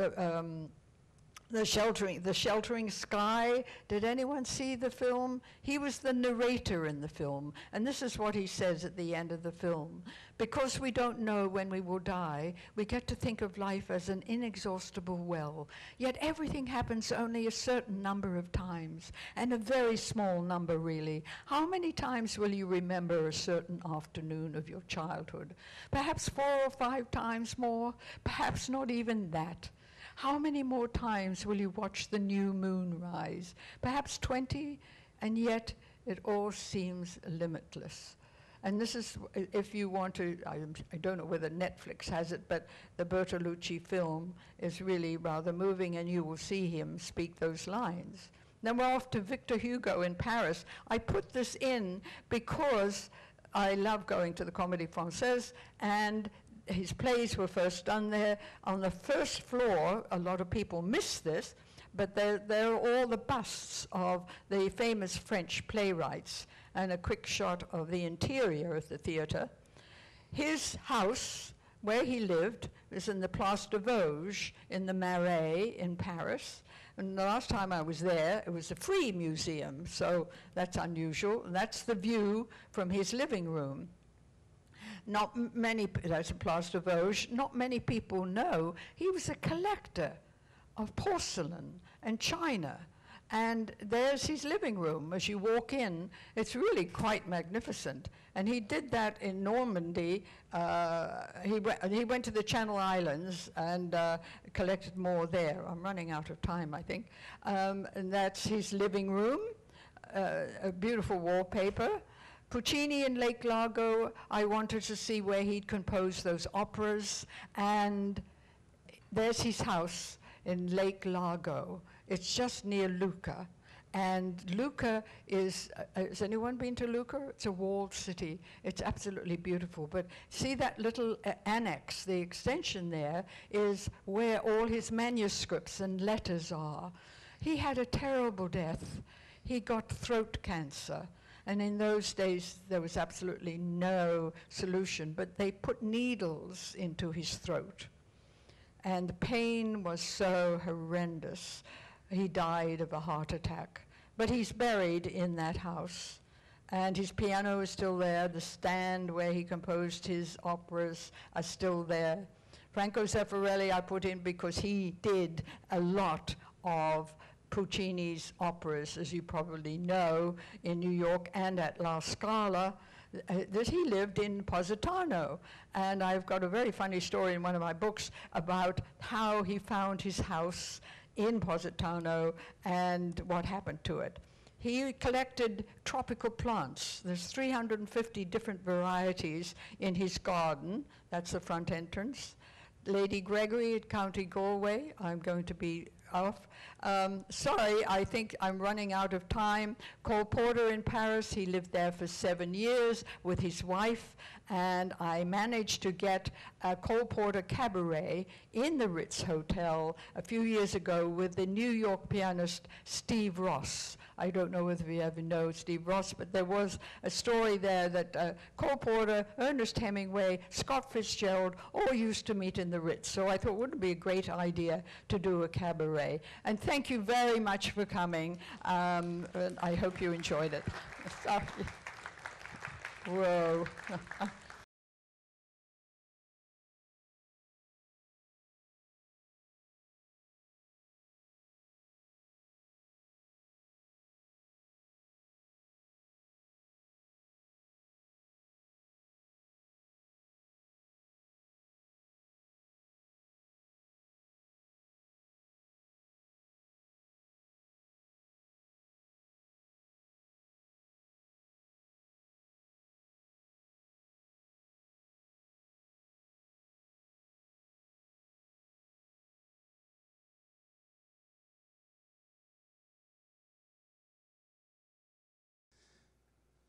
the Sheltering Sky. Did anyone see the film? He was the narrator in the film, and this is what he says at the end of the film. Because we don't know when we will die, we get to think of life as an inexhaustible well. Yet everything happens only a certain number of times, and a very small number, really. How many times will you remember a certain afternoon of your childhood? Perhaps 4 or 5 times more, perhaps not even that. How many more times will you watch the new moon rise? Perhaps 20, and yet it all seems limitless. And this is, if you want to, I don't know whether Netflix has it, but the Bertolucci film is really rather moving, and you will see him speak those lines. Then we're off to Victor Hugo in Paris. I put this in because I love going to the Comédie Française, and his plays were first done there. On the first floor, a lot of people miss this, but there are all the busts of the famous French playwrights, and a quick shot of the interior of the theater. His house, where he lived, is in the Place de Vosges in the Marais in Paris. And the last time I was there, it was a free museum, so that's unusual. And that's the view from his living room. Not many, that's a Place de Vosges, not many people know he was a collector of porcelain and china. And there's his living room. As you walk in, it's really quite magnificent. And he did that in Normandy. He went to the Channel Islands and collected more there. I'm running out of time, I think. And that's his living room, a beautiful wallpaper. Puccini in Lake Largo, I wanted to see where he'd composed those operas, and there's his house in Lake Largo. It's just near Lucca, and Lucca is, has anyone been to Lucca? It's a walled city. It's absolutely beautiful, but see that little annex, the extension there is where all his manuscripts and letters are. He had a terrible death. He got throat cancer. And in those days, there was absolutely no solution, but they put needles into his throat. And the pain was so horrendous. He died of a heart attack. But he's buried in that house. And his piano is still there. The stand where he composed his operas are still there. Franco Zeffirelli I put in because he did a lot of Puccini's operas, as you probably know, in New York and at La Scala, that he lived in Positano. And I've got a very funny story in one of my books about how he found his house in Positano and what happened to it. He collected tropical plants. There's 350 different varieties in his garden. That's the front entrance. Lady Gregory at County Galway, I'm going to be off. Sorry, I think I'm running out of time. Cole Porter in Paris, he lived there for 7 years with his wife, and I managed to get a Cole Porter cabaret in the Ritz Hotel a few years ago with the New York pianist Steve Ross. I don't know whether you ever know Steve Ross, but there was a story there that Cole Porter, Ernest Hemingway, Scott Fitzgerald all used to meet in the Ritz. So I thought, wouldn't it be a great idea to do a cabaret? And thank you very much for coming. And I hope you enjoyed it. Sorry. Whoa.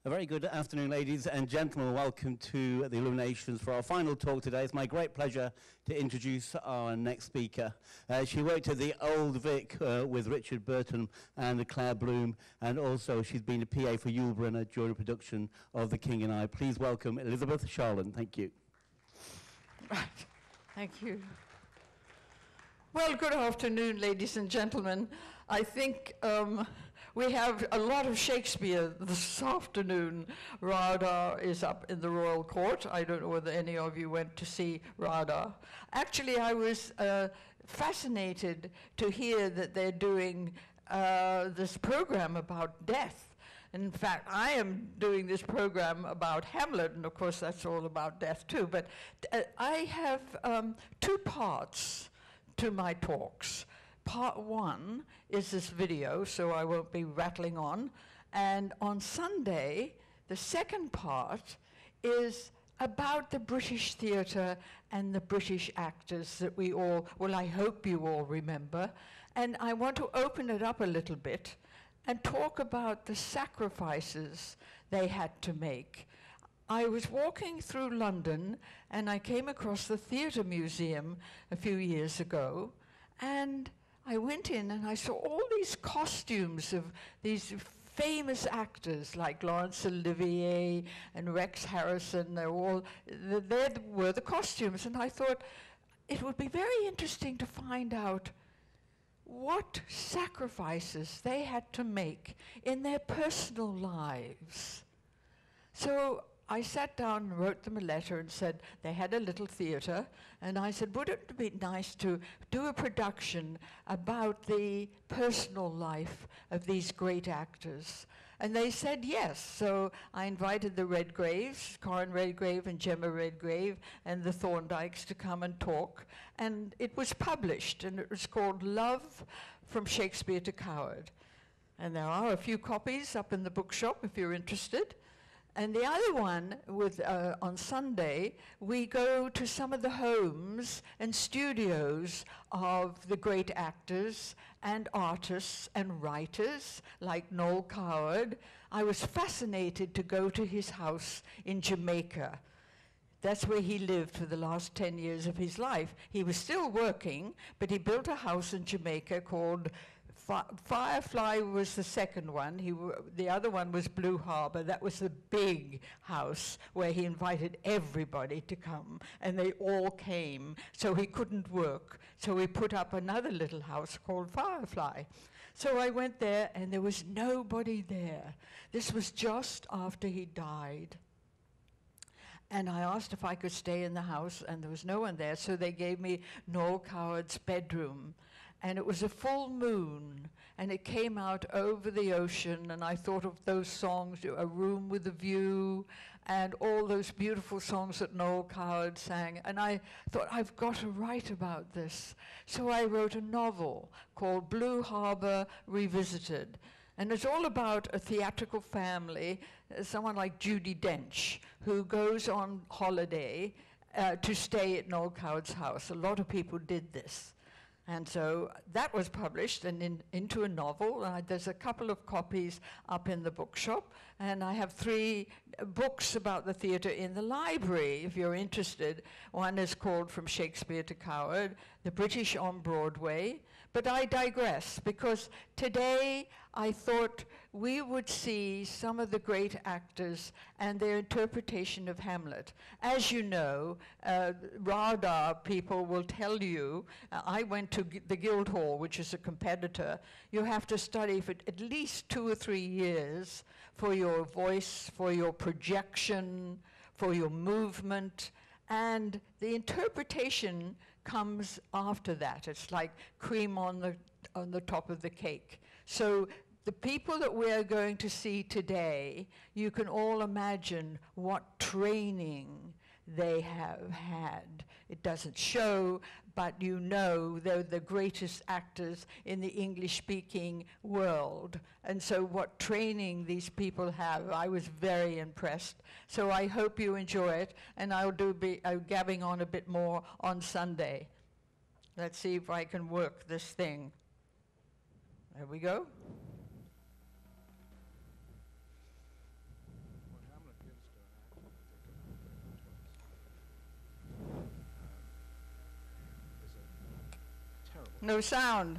A very good afternoon, ladies and gentlemen. Welcome to the Illuminations for our final talk today. It's my great pleasure to introduce our next speaker. She worked at the Old Vic with Richard Burton and Claire Bloom, and also she's been a PA for Yul Brynner during production of The King and I. Please welcome Elizabeth Charland. Thank you. Right. Thank you. Well, good afternoon, ladies and gentlemen. I think we have a lot of Shakespeare this afternoon. Radha is up in the Royal Court. I don't know whether any of you went to see Radha. Actually, I was fascinated to hear that they're doing this program about death. In fact, I am doing this program about Hamlet, and of course that's all about death too. But I have two parts to my talks. Part one is this video, so I won't be rattling on. And on Sunday, the second part is about the British theatre and the British actors that we all, well, I hope you all remember. And I want to open it up a little bit and talk about the sacrifices they had to make. I was walking through London and I came across the Theatre Museum a few years ago, and I went in and I saw all these costumes of these famous actors like Laurence Olivier and Rex Harrison. There were the costumes, and I thought it would be very interesting to find out what sacrifices they had to make in their personal lives. So I sat down and wrote them a letter and said they had a little theatre, and I said, would it be nice to do a production about the personal life of these great actors? And they said yes. So I invited the Redgraves, Corin Redgrave and Gemma Redgrave, and the Thorndikes to come and talk. And it was published, and it was called Love from Shakespeare to Coward. And there are a few copies up in the bookshop if you're interested. And the other one, on Sunday, we go to some of the homes and studios of the great actors and artists and writers like Noel Coward. I was fascinated to go to his house in Jamaica. That's where he lived for the last 10 years of his life. He was still working, but he built a house in Jamaica called Firefly was the second one. The other one was Blue Harbor. That was the big house where he invited everybody to come, and they all came. So he couldn't work. So we put up another little house called Firefly. So I went there, and there was nobody there. This was just after he died. And I asked if I could stay in the house, and there was no one there. So they gave me Noel Coward's bedroom. And it was a full moon, and it came out over the ocean, and I thought of those songs, A Room with a View, and all those beautiful songs that Noel Coward sang. And I thought, I've got to write about this. So I wrote a novel called Blue Harbor Revisited. And it's all about a theatrical family, someone like Judi Dench, who goes on holiday to stay at Noel Coward's house. A lot of people did this. And so that was published and into a novel. There's a couple of copies up in the bookshop, and I have 3 books about the theatre in the library, if you're interested. One is called From Shakespeare to Coward, The British on Broadway. But I digress, because today I thought we would see some of the great actors and their interpretation of Hamlet. As you know, Radha people will tell you, I went to the Guildhall, which is a competitor. You have to study for at least 2 or 3 years for your voice, for your projection, for your movement, and the interpretation comes after that. It's like cream on the top of the cake. So the people that we're going to see today, you can all imagine what training they have had. It doesn't show, but you know they're the greatest actors in the English-speaking world. And so what training these people have, I was very impressed. So I hope you enjoy it, and I'll be gabbing on a bit more on Sunday. Let's see if I can work this thing. There we go. No sound.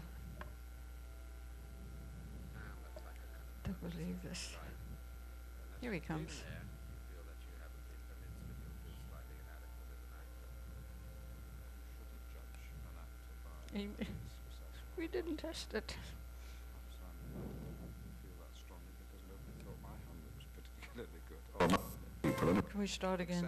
Don't believe this. Here he comes. We didn't test it. Can we start again?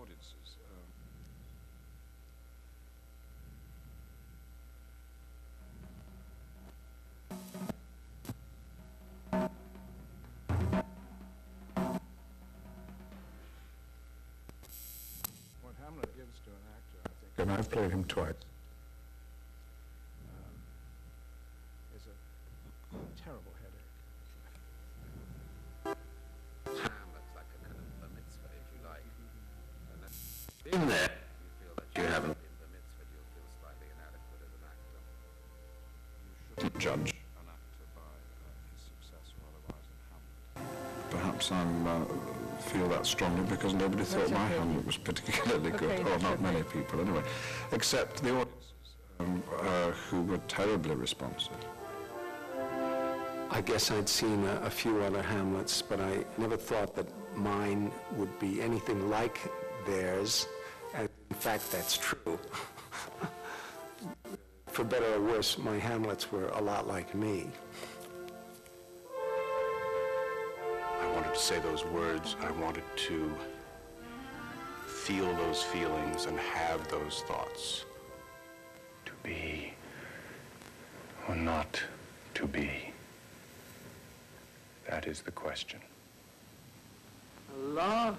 What Hamlet gives to an actor, I think, and I've played him twice, is a terrible headache. Hamlet's like a kind of bar mitzvah, if you like. And then in there, you feel that you haven't been bar mitzvah, you'll feel slightly inadequate as an actor. You shouldn't judge an actor by his success or otherwise in Hamlet. Perhaps I feel that strongly because nobody thought my Hamlet was particularly good, or not many people anyway, except the audiences who were terribly responsive. I guess I'd seen a few other Hamlets, but I never thought that mine would be anything like theirs. And in fact, that's true. For better or worse, my Hamlets were a lot like me. I wanted to say those words. I wanted to feel those feelings and have those thoughts. To be or not to be. That is the question. Alas,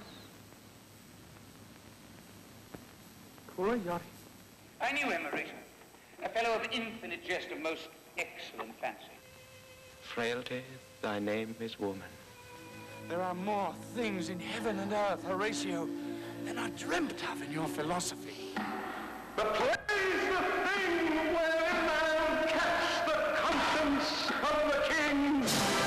poor Yori. I knew Emery, a fellow of infinite jest and most excellent fancy. Frailty, thy name is woman. There are more things in heaven and earth, Horatio, than are dreamt of in your philosophy. But praise the thing wherein man catch the conscience of the king.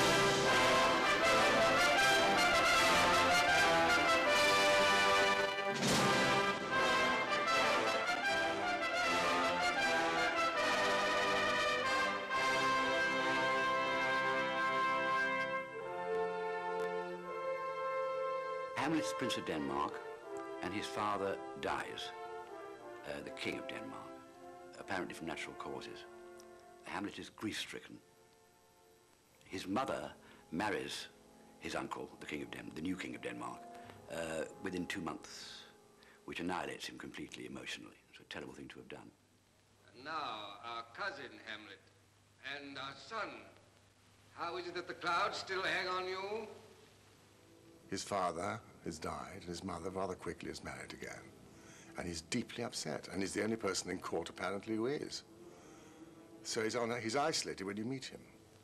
Hamlet's Prince of Denmark, and his father dies, the King of Denmark, apparently from natural causes. Hamlet is grief-stricken. His mother marries his uncle, the new King of Denmark, within 2 months, which annihilates him completely emotionally. It's a terrible thing to have done. And now, our cousin Hamlet, and our son. How is it that the clouds still hang on you? His father has died, and his mother rather quickly is married again. And he's deeply upset, and he's the only person in court apparently who is. So he's isolated when you meet him.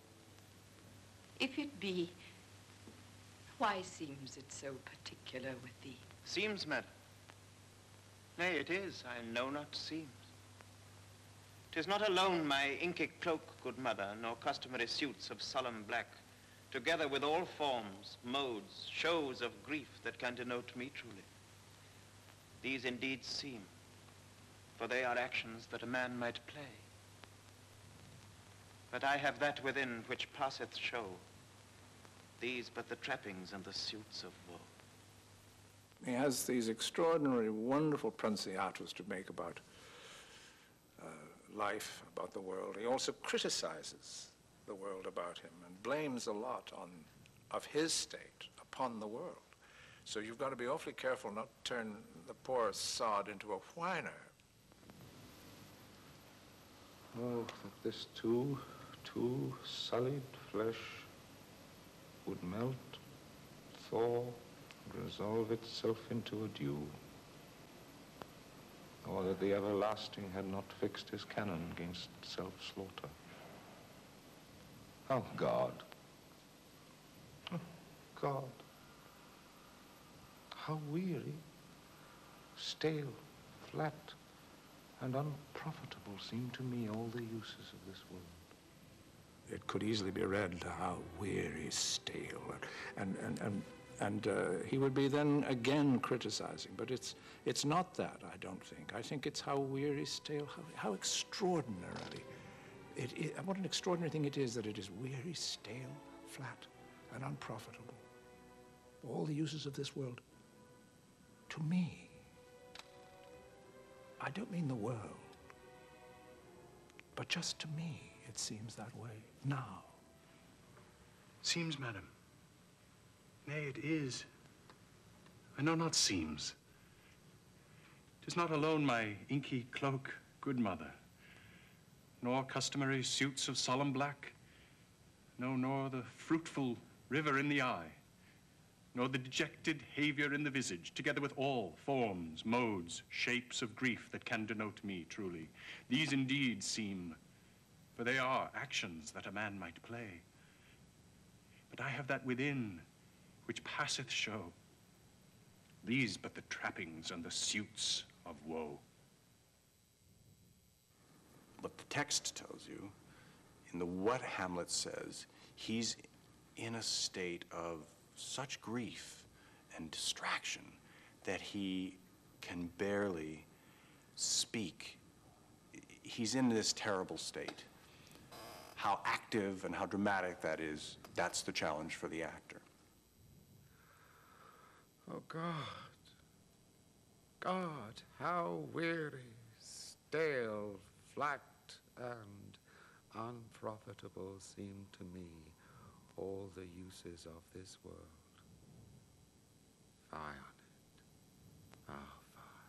If it be, why seems it so particular with thee? Seems, madam. Nay, it is, I know not seems. 'Tis not alone my inky cloak, good mother, nor customary suits of solemn black, together with all forms, modes, shows of grief that can denote me truly. These indeed seem, for they are actions that a man might play. But I have that within which passeth show, these but the trappings and the suits of woe. He has these extraordinary, wonderful pronunciatos to make about life, about the world. He also criticizes the world about him and blames a lot of his state upon the world. So you've got to be awfully careful not to turn the poor sod into a whiner. Oh, that this too sullied flesh would melt, thaw, and resolve itself into a dew, or that the everlasting had not fixed his canon against self-slaughter. Oh, God. Oh, God. How weary, stale, flat, and unprofitable seem to me all the uses of this world. It could easily be read how weary, stale, and he would be then again criticizing. But it's not that, I don't think. I think it's how weary, stale, how extraordinarily what an extraordinary thing it is that it is weary, stale, flat, and unprofitable. All the uses of this world, to me, I don't mean the world, but just to me, it seems that way now. Seems, madam. Nay, it is. I know not seems. 'Tis not alone my inky cloak, good mother, nor customary suits of solemn black, no, nor the fruitful river in the eye, nor the dejected havior in the visage, together with all forms, modes, shapes of grief that can denote me truly. These indeed seem, for they are actions that a man might play. But I have that within which passeth show. These but the trappings and the suits of woe. But the text tells you, in the what Hamlet says, he's in a state of such grief and distraction that he can barely speak. He's in this terrible state. How active and how dramatic that is, that's the challenge for the actor. Oh, God, how weary, stale, flat, and unprofitable seem to me all the uses of this world. Fie on it. Oh,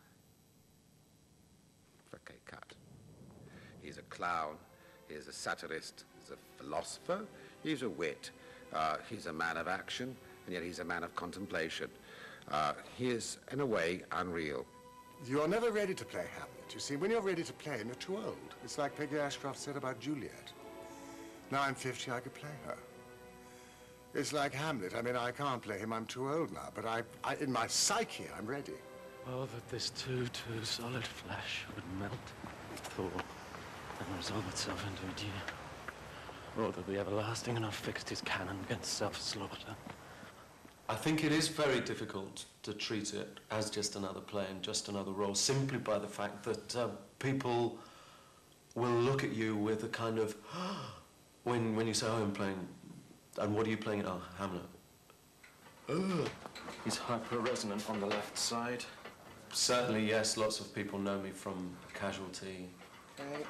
fie. Okay, cut. He's a clown, he's a satirist, he's a philosopher, he's a wit, he's a man of action, and yet he's a man of contemplation. He is, in a way, unreal. You're never ready to play Hamlet. You see, when you're ready to play him, you're too old. It's like Peggy Ashcroft said about Juliet. Now I'm 50, I could play her. It's like Hamlet. I mean, I can't play him, I'm too old now, but I in my psyche, I'm ready. Oh, that this too solid flesh would melt, thaw, and resolve itself into a dew. Oh, that the everlasting enough fixed his cannon against self-slaughter. I think it is very difficult to treat it as just another play and just another role, simply by the fact that people will look at you with a kind of, when you say, oh, I'm playing, and what are you playing? Oh, Hamlet. Ugh. He's hyper-resonant on the left side. Certainly, yes, lots of people know me from Casualty. Okay.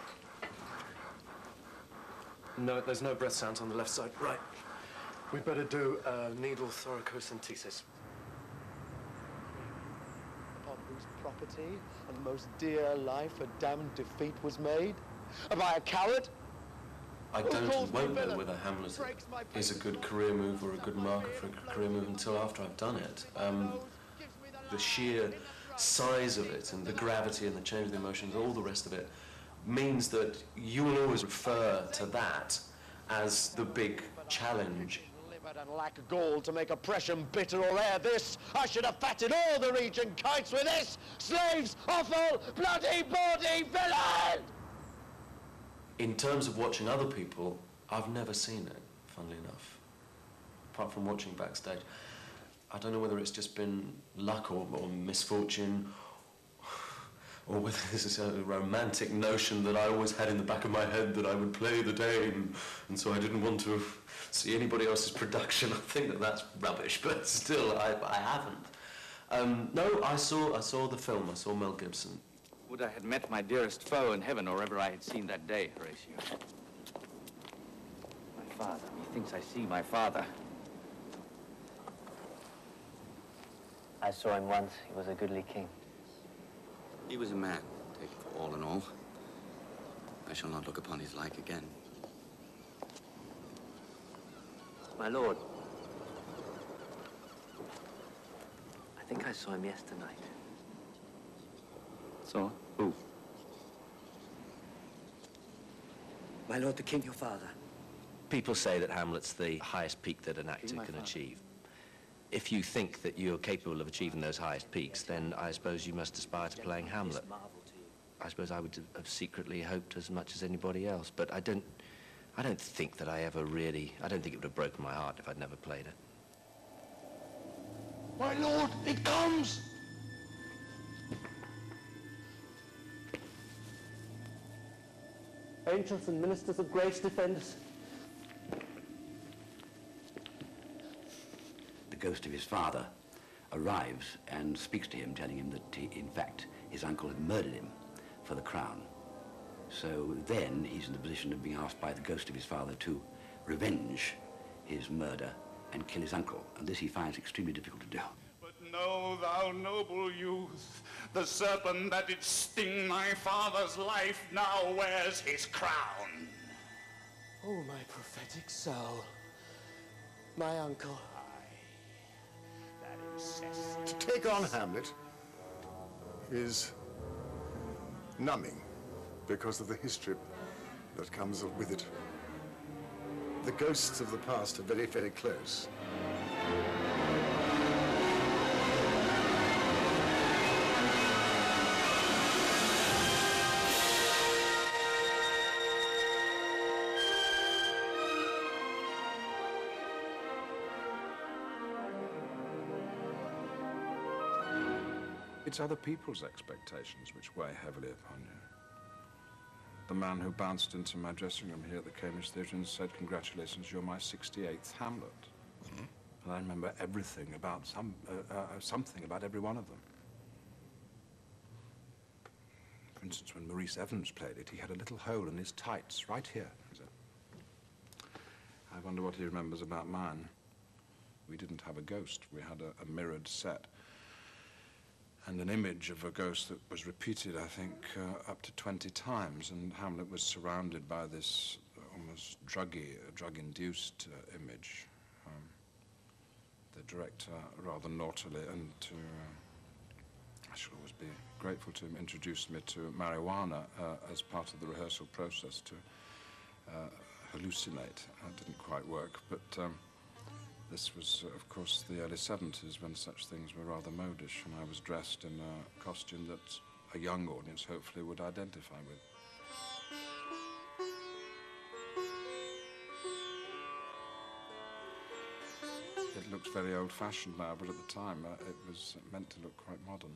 No, there's no breath sounds on the left side. Right. We'd better do needle thoracocentesis. Upon whose property and most dear life a damned defeat was made? Am I a coward? I don't and won't know whether Hamlet is a good career move or a good marker for a good career move until after I've done it. The sheer size of it and the gravity and the change of the emotions, all the rest of it, means that you will always refer to that as the big challenge. And lack gall to make oppression bitter or air this, I should have fatted all the region kites with this, slaves, offal, bloody, bawdy villain! In terms of watching other people, I've never seen it, funnily enough. Apart from watching backstage. I don't know whether it's just been luck or misfortune, or whether this is a romantic notion that I always had in the back of my head that I would play the Dane, and so I didn't want to see anybody else's production. I think that that's rubbish, but still, I haven't. No, I saw the film. I saw Mel Gibson. Would I had met my dearest foe in heaven, or ever I had seen that day, Horatio. My father, methinks I see my father. I saw him once. He was a goodly king. He was a man, taken for all in all. I shall not look upon his like again. My lord, I think I saw him yesternight. Saw? Who? My lord, the king, your father. People say that Hamlet's the highest peak that an actor can achieve. If you think that you're capable of achieving those highest peaks, then I suppose you must aspire to playing Hamlet. I suppose I would have secretly hoped as much as anybody else, but I don't think that I ever really, I don't think it would have broken my heart if I'd never played it. My lord, it comes! Angels and ministers of grace defend us. The ghost of his father arrives and speaks to him, telling him that, in fact, his uncle had murdered him for the crown. So then he's in the position of being asked by the ghost of his father to revenge his murder and kill his uncle. And this he finds extremely difficult to do. But know thou, noble youth, the serpent that did sting my father's life now wears his crown. Oh, my prophetic soul. My uncle. That incest. To take on Hamlet is numbing because of the history that comes with it. The ghosts of the past are very, very close. It's other people's expectations which weigh heavily upon you. The man who bounced into my dressing room here at the Cambridge Theatre and said, "Congratulations, you're my 68th Hamlet." Mm-hmm. And I remember everything about something about every one of them. For instance, when Maurice Evans played it, he had a little hole in his tights right here. I wonder what he remembers about mine. We didn't have a ghost. We had a mirrored set. And an image of a ghost that was repeated, I think, up to 20 times. And Hamlet was surrounded by this almost drug-induced image. The director, rather naughtily, and I shall always be grateful to him, introduced me to marijuana as part of the rehearsal process to hallucinate. That didn't quite work, but this was, of course, the early 70s when such things were rather modish, and I was dressed in a costume that a young audience hopefully would identify with. It looks very old-fashioned now, but at the time it was meant to look quite modern.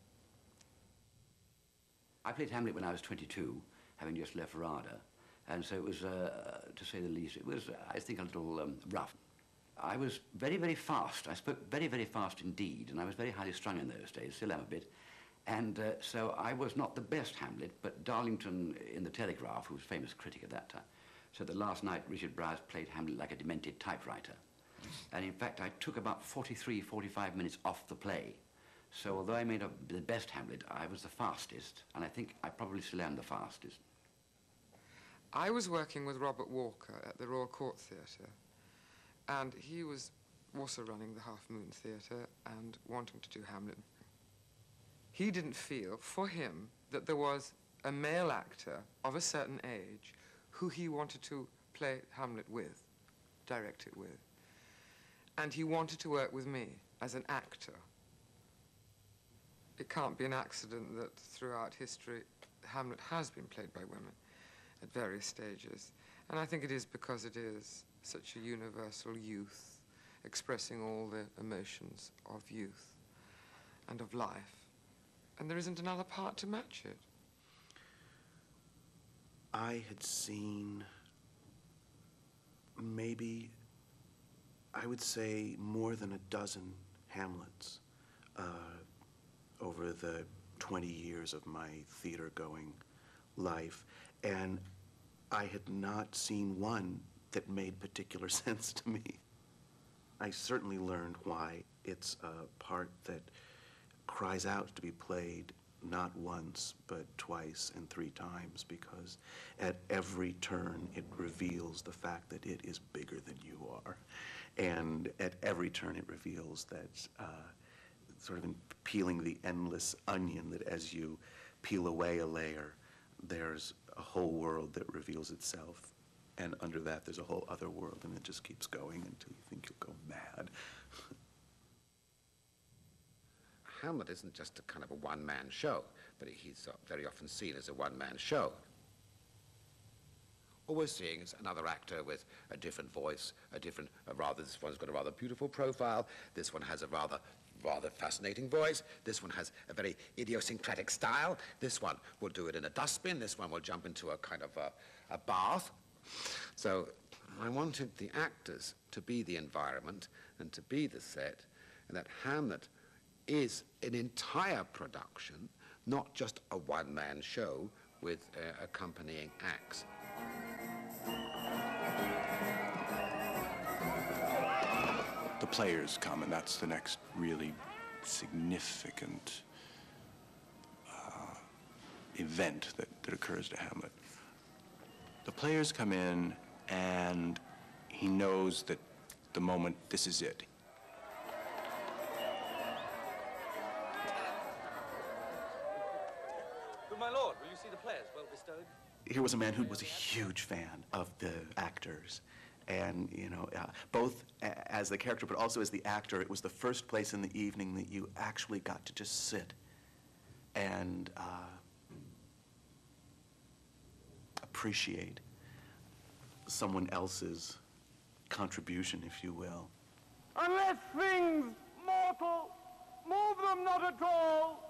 I played Hamlet when I was 22, having just left RADA, and so it was, to say the least, it was, I think, a little rough. I was very, very fast. I spoke very, very fast indeed, and I was very highly strung in those days, still am a bit. And so I was not the best Hamlet, but Darlington in the Telegraph, who was a famous critic at that time, said that last night Richard Browse played Hamlet like a demented typewriter. And in fact, I took about 43, 45 minutes off the play. So although I made the best Hamlet, I was the fastest, and I think I probably still am the fastest. I was working with Robert Walker at the Royal Court Theatre, and he was also running the Half Moon Theatre and wanting to do Hamlet. He didn't feel, for him, that there was a male actor of a certain age who he wanted to play Hamlet with, direct it with. And he wanted to work with me as an actor. It can't be an accident that throughout history, Hamlet has been played by women at various stages. And I think it is because it is such a universal youth, expressing all the emotions of youth and of life. And there isn't another part to match it. I had seen maybe, I would say, more than a dozen Hamlets over the 20 years of my theater-going life, and I had not seen one that made particular sense to me. I certainly learned why it's a part that cries out to be played not once, but twice and 3 times, because at every turn it reveals the fact that it is bigger than you are. And at every turn it reveals that sort of in peeling the endless onion, that as you peel away a layer, there's a whole world that reveals itself. And under that, there's a whole other world, and it just keeps going until you think you'll go mad. Hamlet isn't just a kind of a one-man show, but he's very often seen as a one-man show. All we're seeing is another actor with a different voice, this one's got a rather beautiful profile, this one has a rather fascinating voice, this one has a very idiosyncratic style, this one will do it in a dustbin, this one will jump into a kind of a bath. So I wanted the actors to be the environment and to be the set, and that Hamlet is an entire production, not just a one-man show with accompanying acts. The players come, and that's the next really significant event that occurs to Hamlet. The players come in, and he knows that the moment, this is it. Good my lord, will you see the players well bestowed? Here was a man who was a huge fan of the actors. And, you know, both as the character but also as the actor, it was the first place in the evening that you actually got to just sit and appreciate someone else's contribution, if you will. Unless things mortal move them not at all,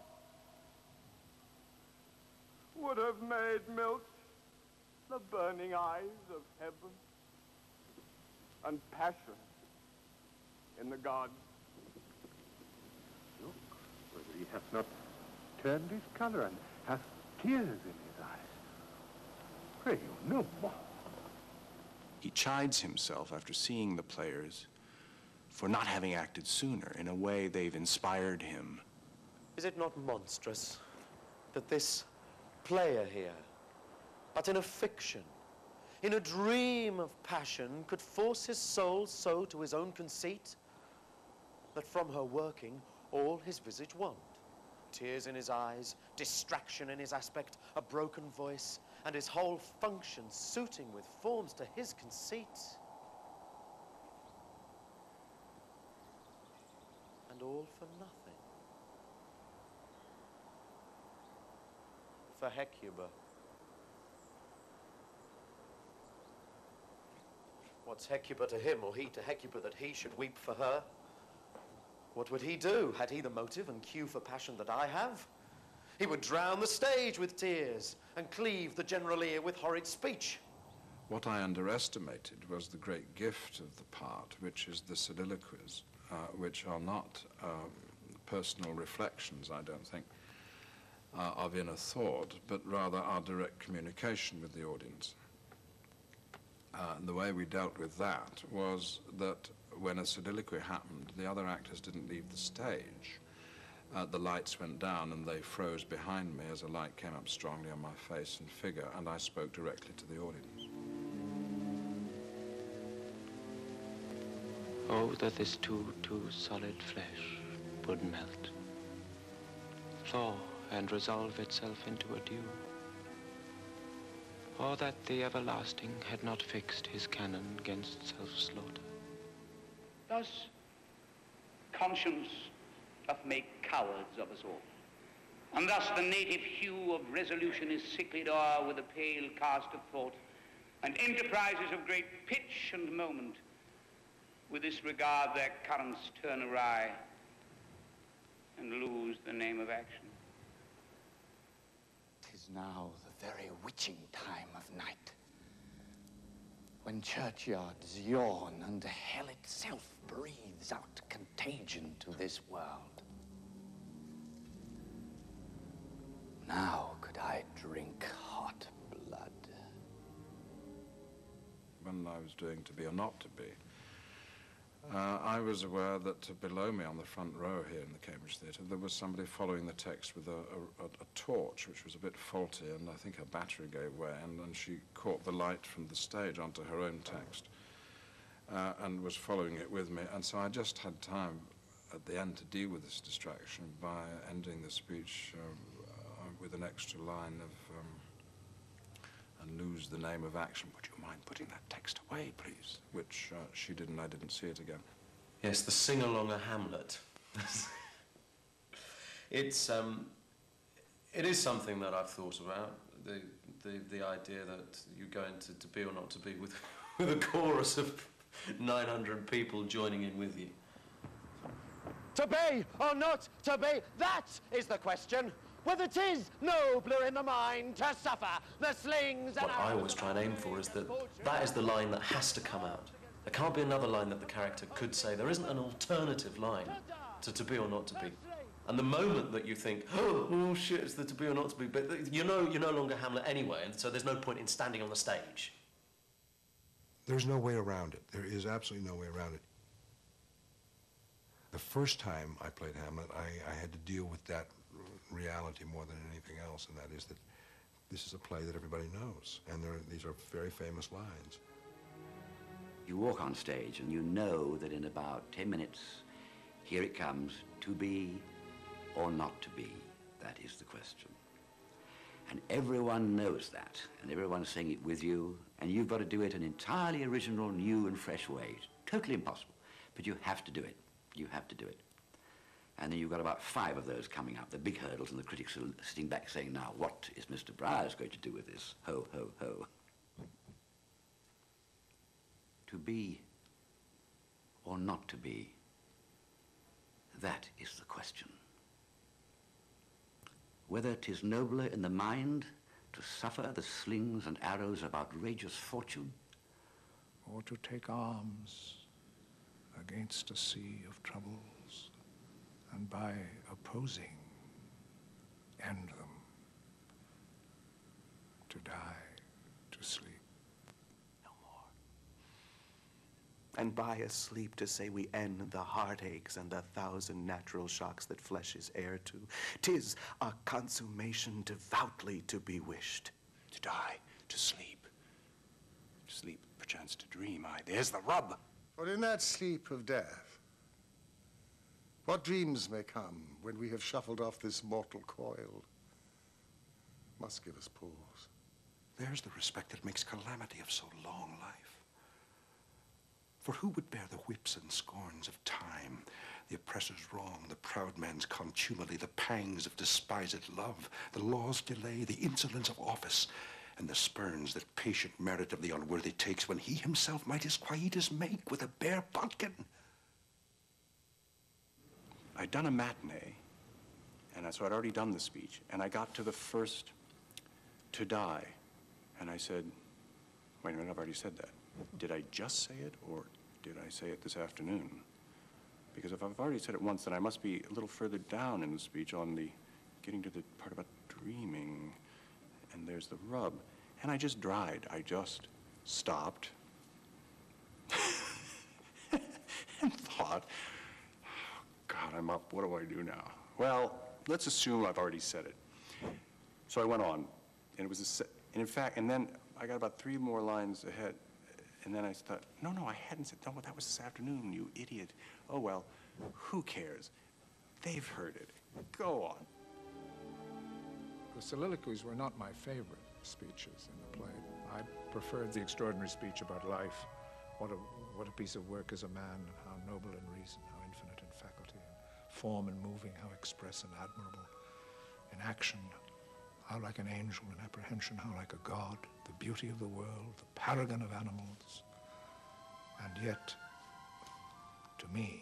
would have made Milch the burning eyes of heaven and passion in the gods. Look, whether he hath not turned his colour and hath tears in his eyes. Pray you no more. He chides himself after seeing the players for not having acted sooner. In a way, they've inspired him. Is it not monstrous that this player here, but in a fiction, in a dream of passion, could force his soul so to his own conceit that from her working all his visage want? Tears in his eyes, distraction in his aspect, a broken voice, and his whole function suiting with forms to his conceit. And all for nothing. For Hecuba. What's Hecuba to him, or he to Hecuba, that he should weep for her? What would he do? Had he the motive and cue for passion that I have? He would drown the stage with tears and cleave the general ear with horrid speech. What I underestimated was the great gift of the part, which is the soliloquies, which are not personal reflections, I don't think, of inner thought, but rather our direct communication with the audience. And the way we dealt with that was that when a soliloquy happened, the other actors didn't leave the stage. The lights went down and they froze behind me as a light came up strongly on my face and figure, and I spoke directly to the audience. Oh, that this too solid flesh would melt, thaw and resolve itself into a dew. Or that the everlasting had not fixed his cannon against self-slaughter. Thus, conscience doth make cowards of us all. And thus the native hue of resolution is sicklied o'er with a pale cast of thought, and enterprises of great pitch and moment, with this regard their currents turn awry, and lose the name of action. 'Tis now the very witching time of night, when churchyards yawn and hell itself breathes out contagion to this world. Now could I drink hot blood. When I was doing To Be or Not to Be, I was aware that below me on the front row here in the Cambridge Theatre, there was somebody following the text with a torch, which was a bit faulty, and I think her battery gave way, and she caught the light from the stage onto her own text and was following it with me. And so I just had time at the end to deal with this distraction by ending the speech with an extra line of and lose the name of action. Would you mind putting that text away, please? Which she did, and I didn't see it again. Yes, the sing-along of Hamlet. It is something that I've thought about. the idea that you go into To Be or Not to Be with a chorus of 900 people joining in with you. To be or not to be, that is the question. Whether 'tis nobler in the mind to suffer the slings and What I always try and aim for is that that is the line that has to come out. There can't be another line that the character could say. There isn't an alternative line to Be or Not to Be. And the moment that you think, oh shit, it's the To Be or Not to Be, but you're no longer Hamlet anyway, and so there's no point in standing on the stage. There's no way around it. There is absolutely no way around it. The first time I played Hamlet, I had to deal with that reality more than anything else, and that is that this is a play that everybody knows, and these are very famous lines. You walk on stage and you know that in about 10 minutes, here it comes, to be or not to be. That is the question. And everyone knows that, and everyone's saying it with you, and you've got to do it an entirely original, new and fresh way. It's totally impossible, but you have to do it. You have to do it. And then you've got about 5 of those coming up, the big hurdles, and the critics are sitting back saying, now, what is Mr. Briers going to do with this? Ho, ho, ho. To be or not to be, that is the question. Whether 'tis nobler in the mind to suffer the slings and arrows of outrageous fortune, or to take arms against a sea of troubles, and by opposing, end them, to die, to sleep. And by a sleep to say we end the heartaches and the 1,000 natural shocks that flesh is heir to. 'Tis a consummation devoutly to be wished. To die, to sleep. To sleep, perchance to dream. Aye, there's the rub. For in that sleep of death, what dreams may come when we have shuffled off this mortal coil must give us pause. There's the respect that makes calamity of so long life. For who would bear the whips and scorns of time, the oppressor's wrong, the proud man's contumely, the pangs of despised love, the law's delay, the insolence of office, and the spurns that patient merit of the unworthy takes, when he himself might his quietus make with a bare bodkin? I'd done a matinee, and so I'd already done the speech, and I got to the first, to die, and I said, wait a minute, I've already said that. Did I just say it, or did I say it this afternoon? Because if I've already said it once, then I must be a little further down in the speech on the getting to the part about dreaming, and there's the rub. And I just dried. I just stopped and thought, oh, God, I'm up. What do I do now? Well, let's assume I've already said it. So I went on, and it was and in fact, and then I got about 3 more lines ahead. And then I thought, no, I hadn't said, no, that was this afternoon, you idiot. Oh, well, who cares? They've heard it. Go on. The soliloquies were not my favorite speeches in the play. I preferred the extraordinary speech about life. What a piece of work is a man, and how noble in reason, how infinite in faculty, and form and moving, how express and admirable. In action, how like an angel; in apprehension, how like a god. The beauty of the world, the paragon of animals. And yet, to me,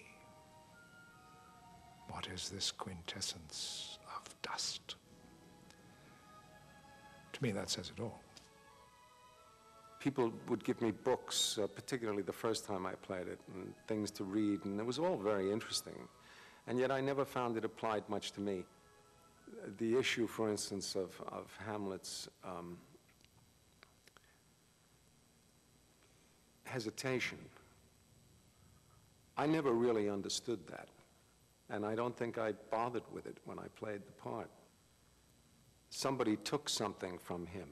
what is this quintessence of dust? To me, that says it all. People would give me books, particularly the first time I played it, and things to read, and it was all very interesting. And yet I never found it applied much to me. The issue, for instance, of Hamlet's hesitation, I never really understood that. And I don't think I bothered with it when I played the part. Somebody took something from him.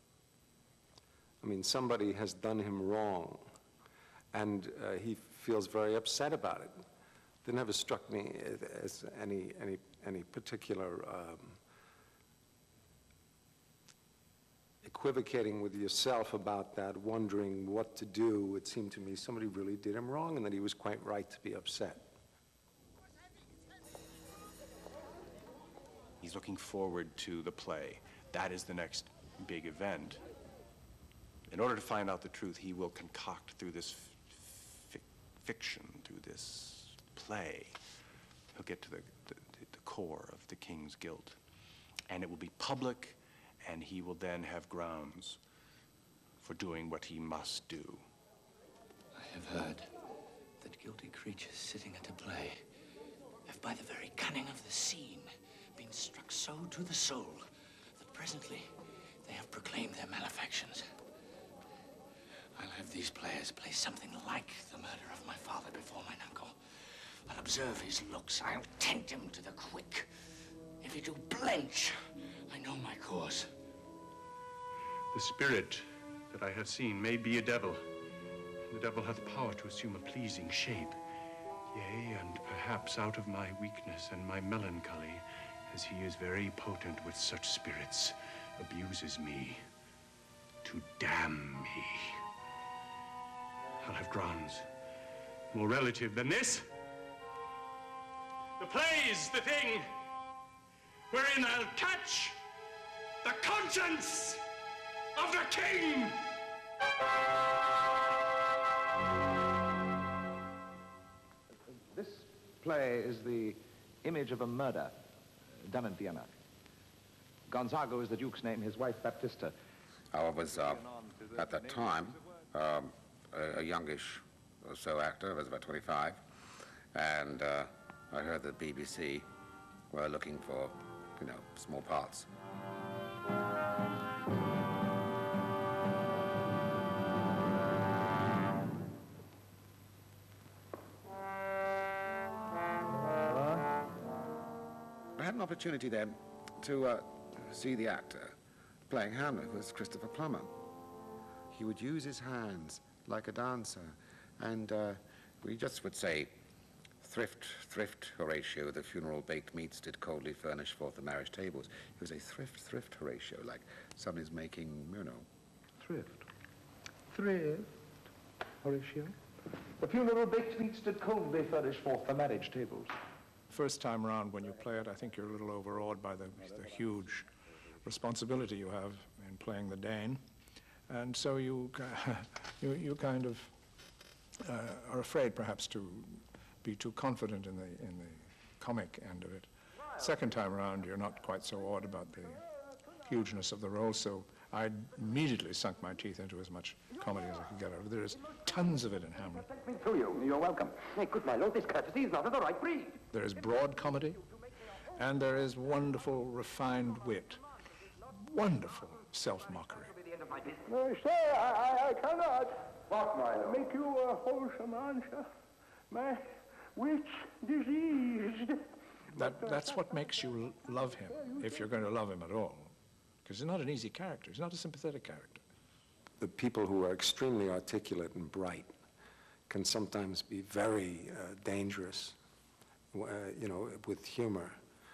I mean, somebody has done him wrong, and he feels very upset about it. It never struck me as any particular equivocating with yourself about that, wondering what to do. It seemed to me somebody really did him wrong, and that he was quite right to be upset. He's looking forward to the play. That is the next big event. In order to find out the truth, he will concoct through this fiction, through this play. He'll get to the core of the king's guilt. And it will be public, and he will then have grounds for doing what he must do. I have heard that guilty creatures sitting at a play have, by the very cunning of the scene, been struck so to the soul that presently they have proclaimed their malefactions. I'll have these players play something like the murder of my father before mine uncle. I'll observe his looks. I'll tempt him to the quick. If he do blench, I know my cause. The spirit that I have seen may be a devil. The devil hath power to assume a pleasing shape. Yea, and perhaps out of my weakness and my melancholy, as he is very potent with such spirits, abuses me to damn me. I'll have grounds more relative than this. The play's the thing wherein I'll catch the conscience of the king. This play is the image of a murder done in Vienna. Gonzago is the Duke's name, his wife Baptista. I was, at that time, a youngish or so actor. I was about 25. And I heard that BBC were looking for, you know, small parts. I had an opportunity then to see the actor playing Hamlet, who was Christopher Plummer. He would use his hands like a dancer, and we just would say, thrift, Horatio, the funeral baked meats did coldly furnish forth the marriage tables. He was a thrift, Horatio, like somebody's making, you know. Thrift, Horatio. The funeral baked meats did coldly furnish forth the marriage tables. First time round when you play it, I think you're a little overawed by the huge responsibility you have in playing the Dane. And so you kind of are afraid perhaps to be too confident in the comic end of it. Second time around, you're not quite so awed about the hugeness of the role, so I immediately sunk my teeth into as much comedy as I could get out of it. There's tons of it in Hamlet. Take me to you. You're welcome. Hey, good my lord, this courtesy is not of the right breed. There is broad comedy, and there is wonderful, refined wit. Wonderful self-mockery. No, sir, I cannot. What, my lord? Make you a wholesome answer. My wit's diseased. That's what makes you love him, if you're going to love him at all. Because he's not an easy character. He's not a sympathetic character. The people who are extremely articulate and bright can sometimes be very dangerous, you know, with humor.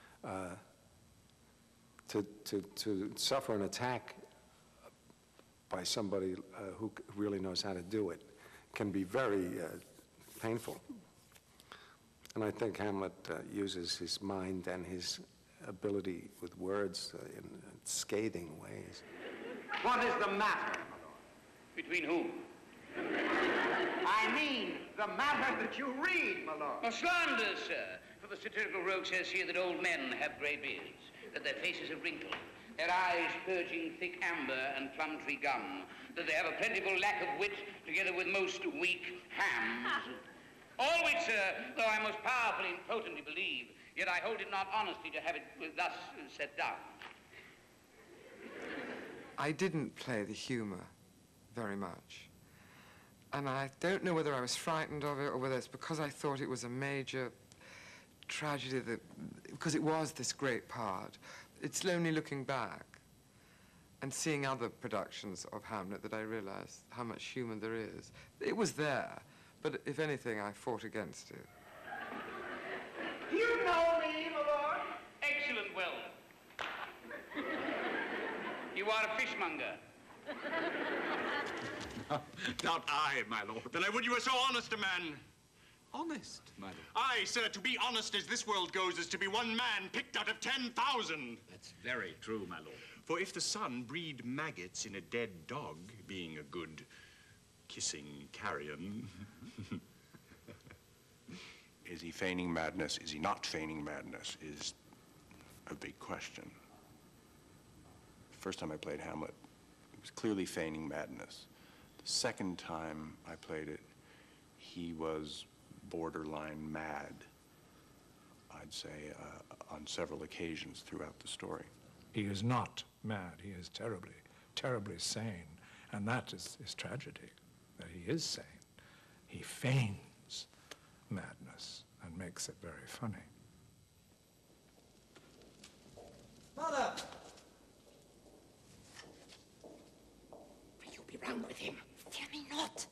To suffer an attack by somebody who really knows how to do it can be very painful. And I think Hamlet uses his mind and his ability with words in scathing ways. What is the matter? Between whom? I mean, the matter that you read, my lord. A slander, sir. For the satirical rogue says here that old men have grey beards, that their faces are wrinkled, their eyes purging thick amber and plum-tree gum, that they have a plentiful lack of wit, together with most weak hams. All which, sir, though I most powerfully and potently believe, yet I hold it not honesty to have it thus set down. I didn't play the humor very much. And I don't know whether I was frightened of it or whether it's because I thought it was a major tragedy, because it was this great part. It's only looking back and seeing other productions of Hamlet that I realized how much humor there is. It was there, but if anything, I fought against it. Do you know me, my lord? Excellent well. You are a fishmonger. Not I, my lord. Then I would you were so honest a man. Honest, my lord? Aye, sir, to be honest as this world goes is to be one man picked out of 10,000. That's very true, my lord. For if the sun breed maggots in a dead dog, being a good kissing carrion, is he feigning madness? Is he not feigning madness? Is a big question. The first time I played Hamlet, it was clearly feigning madness. The second time I played it, he was borderline mad, I'd say, on several occasions throughout the story. He is not mad. He is terribly, terribly sane. And that is tragedy, that he is sane. He feigns madness and makes it very funny. Mother! Will you be round with him? Fear me not.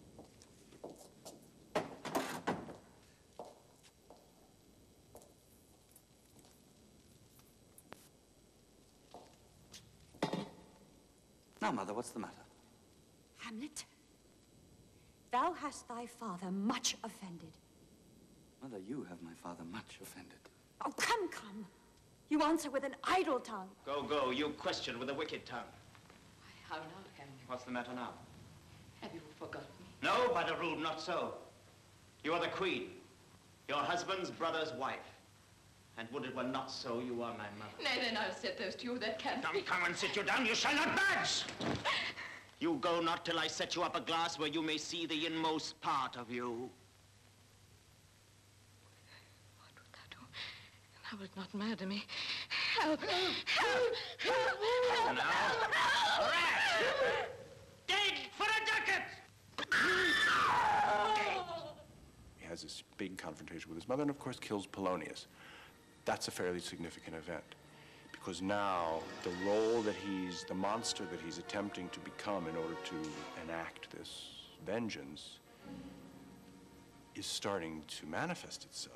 Now, Mother, what's the matter? Hamlet, thou hast thy father much offended. Mother, you have my father much offended. Oh, come, come. You answer with an idle tongue. Go, go. You question with a wicked tongue. How now, Hamlet? What's the matter now? Have you forgotten me? No, by the rule, not so. You are the queen, your husband's brother's wife. And would it were not so, you are my mother. Nay, then I'll set those to you that can't be. Come and sit you down. You shall not budge. You go not till I set you up a glass where you may see the inmost part of you. What would thou do? Thou wilt not murder me. Help! Help! Help! Help! Now, all right. Dead for a ducat! He has this big confrontation with his mother and, of course, kills Polonius. That's a fairly significant event, because now the role that the monster that he's attempting to become in order to enact this vengeance is starting to manifest itself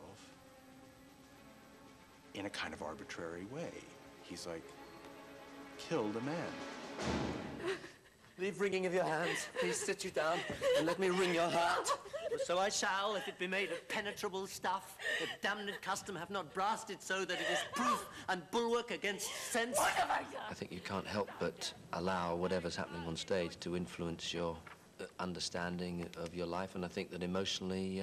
in a kind of arbitrary way. He's like, killed a man. Leave wringing of your hands. Please sit you down and let me wring your heart. So I shall, if it be made of penetrable stuff, the damned custom have not brassed it so that it is proof and bulwark against sense. I think you can't help but allow whatever's happening on stage to influence your understanding of your life, and I think that emotionally...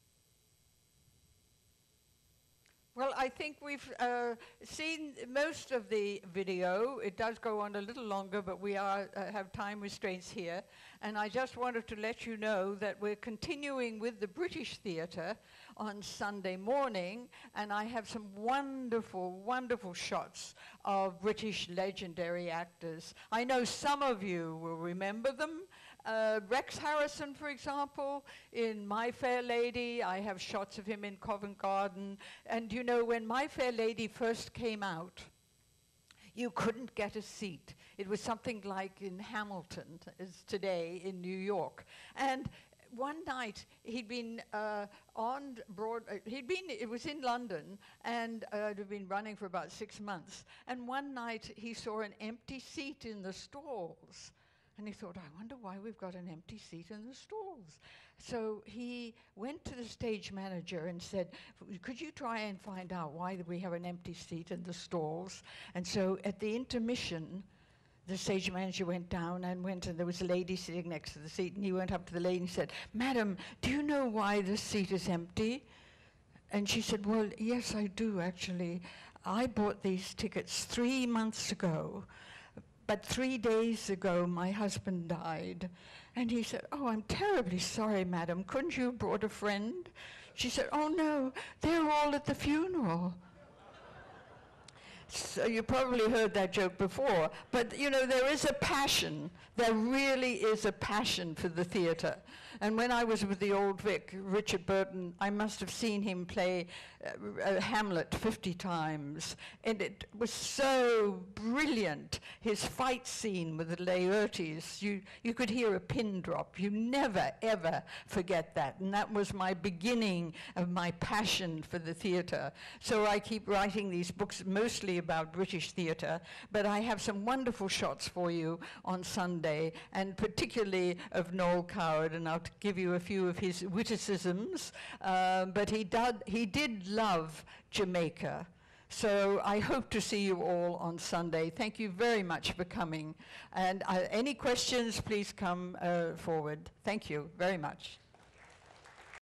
Well, I think we've seen most of the video. It does go on a little longer, but we have time restraints here. And I just wanted to let you know that we're continuing with the British Theatre on Sunday morning, and I have some wonderful, wonderful shots of British legendary actors. I know some of you will remember them. Rex Harrison, for example, in My Fair Lady. I have shots of him in Covent Garden. And you know, when My Fair Lady first came out, you couldn't get a seat. It was something like in Hamilton, as today in New York. And one night, he'd been on Broadway, it was in London, and it had been running for about 6 months. And one night, he saw an empty seat in the stalls. And he thought, I wonder why we've got an empty seat in the stalls. So he went to the stage manager and said, could you try and find out why we have an empty seat in the stalls? And so at the intermission, the stage manager went down and there was a lady sitting next to the seat, and he went up to the lady and said, Madam, do you know why the seat is empty? And she said, well, yes, I do, actually. I bought these tickets 3 months ago. But 3 days ago, my husband died. And he said, oh, I'm terribly sorry, madam. Couldn't you have brought a friend? She said, oh, no, they're all at the funeral. So you probably heard that joke before. But, you know, there is a passion. There really is a passion for the theatre. And when I was with the Old Vic, Richard Burton, I must have seen him play Hamlet 50 times. And it was so brilliant. His fight scene with the Laertes, you could hear a pin drop. You never, ever forget that. And that was my beginning of my passion for the theatre. So I keep writing these books mostly about British theatre, but I have some wonderful shots for you on Sunday, and particularly of Noel Coward, and I'll give you a few of his witticisms. But he did love Jamaica. So I hope to see you all on Sunday. Thank you very much for coming. And any questions, please come forward. Thank you very much.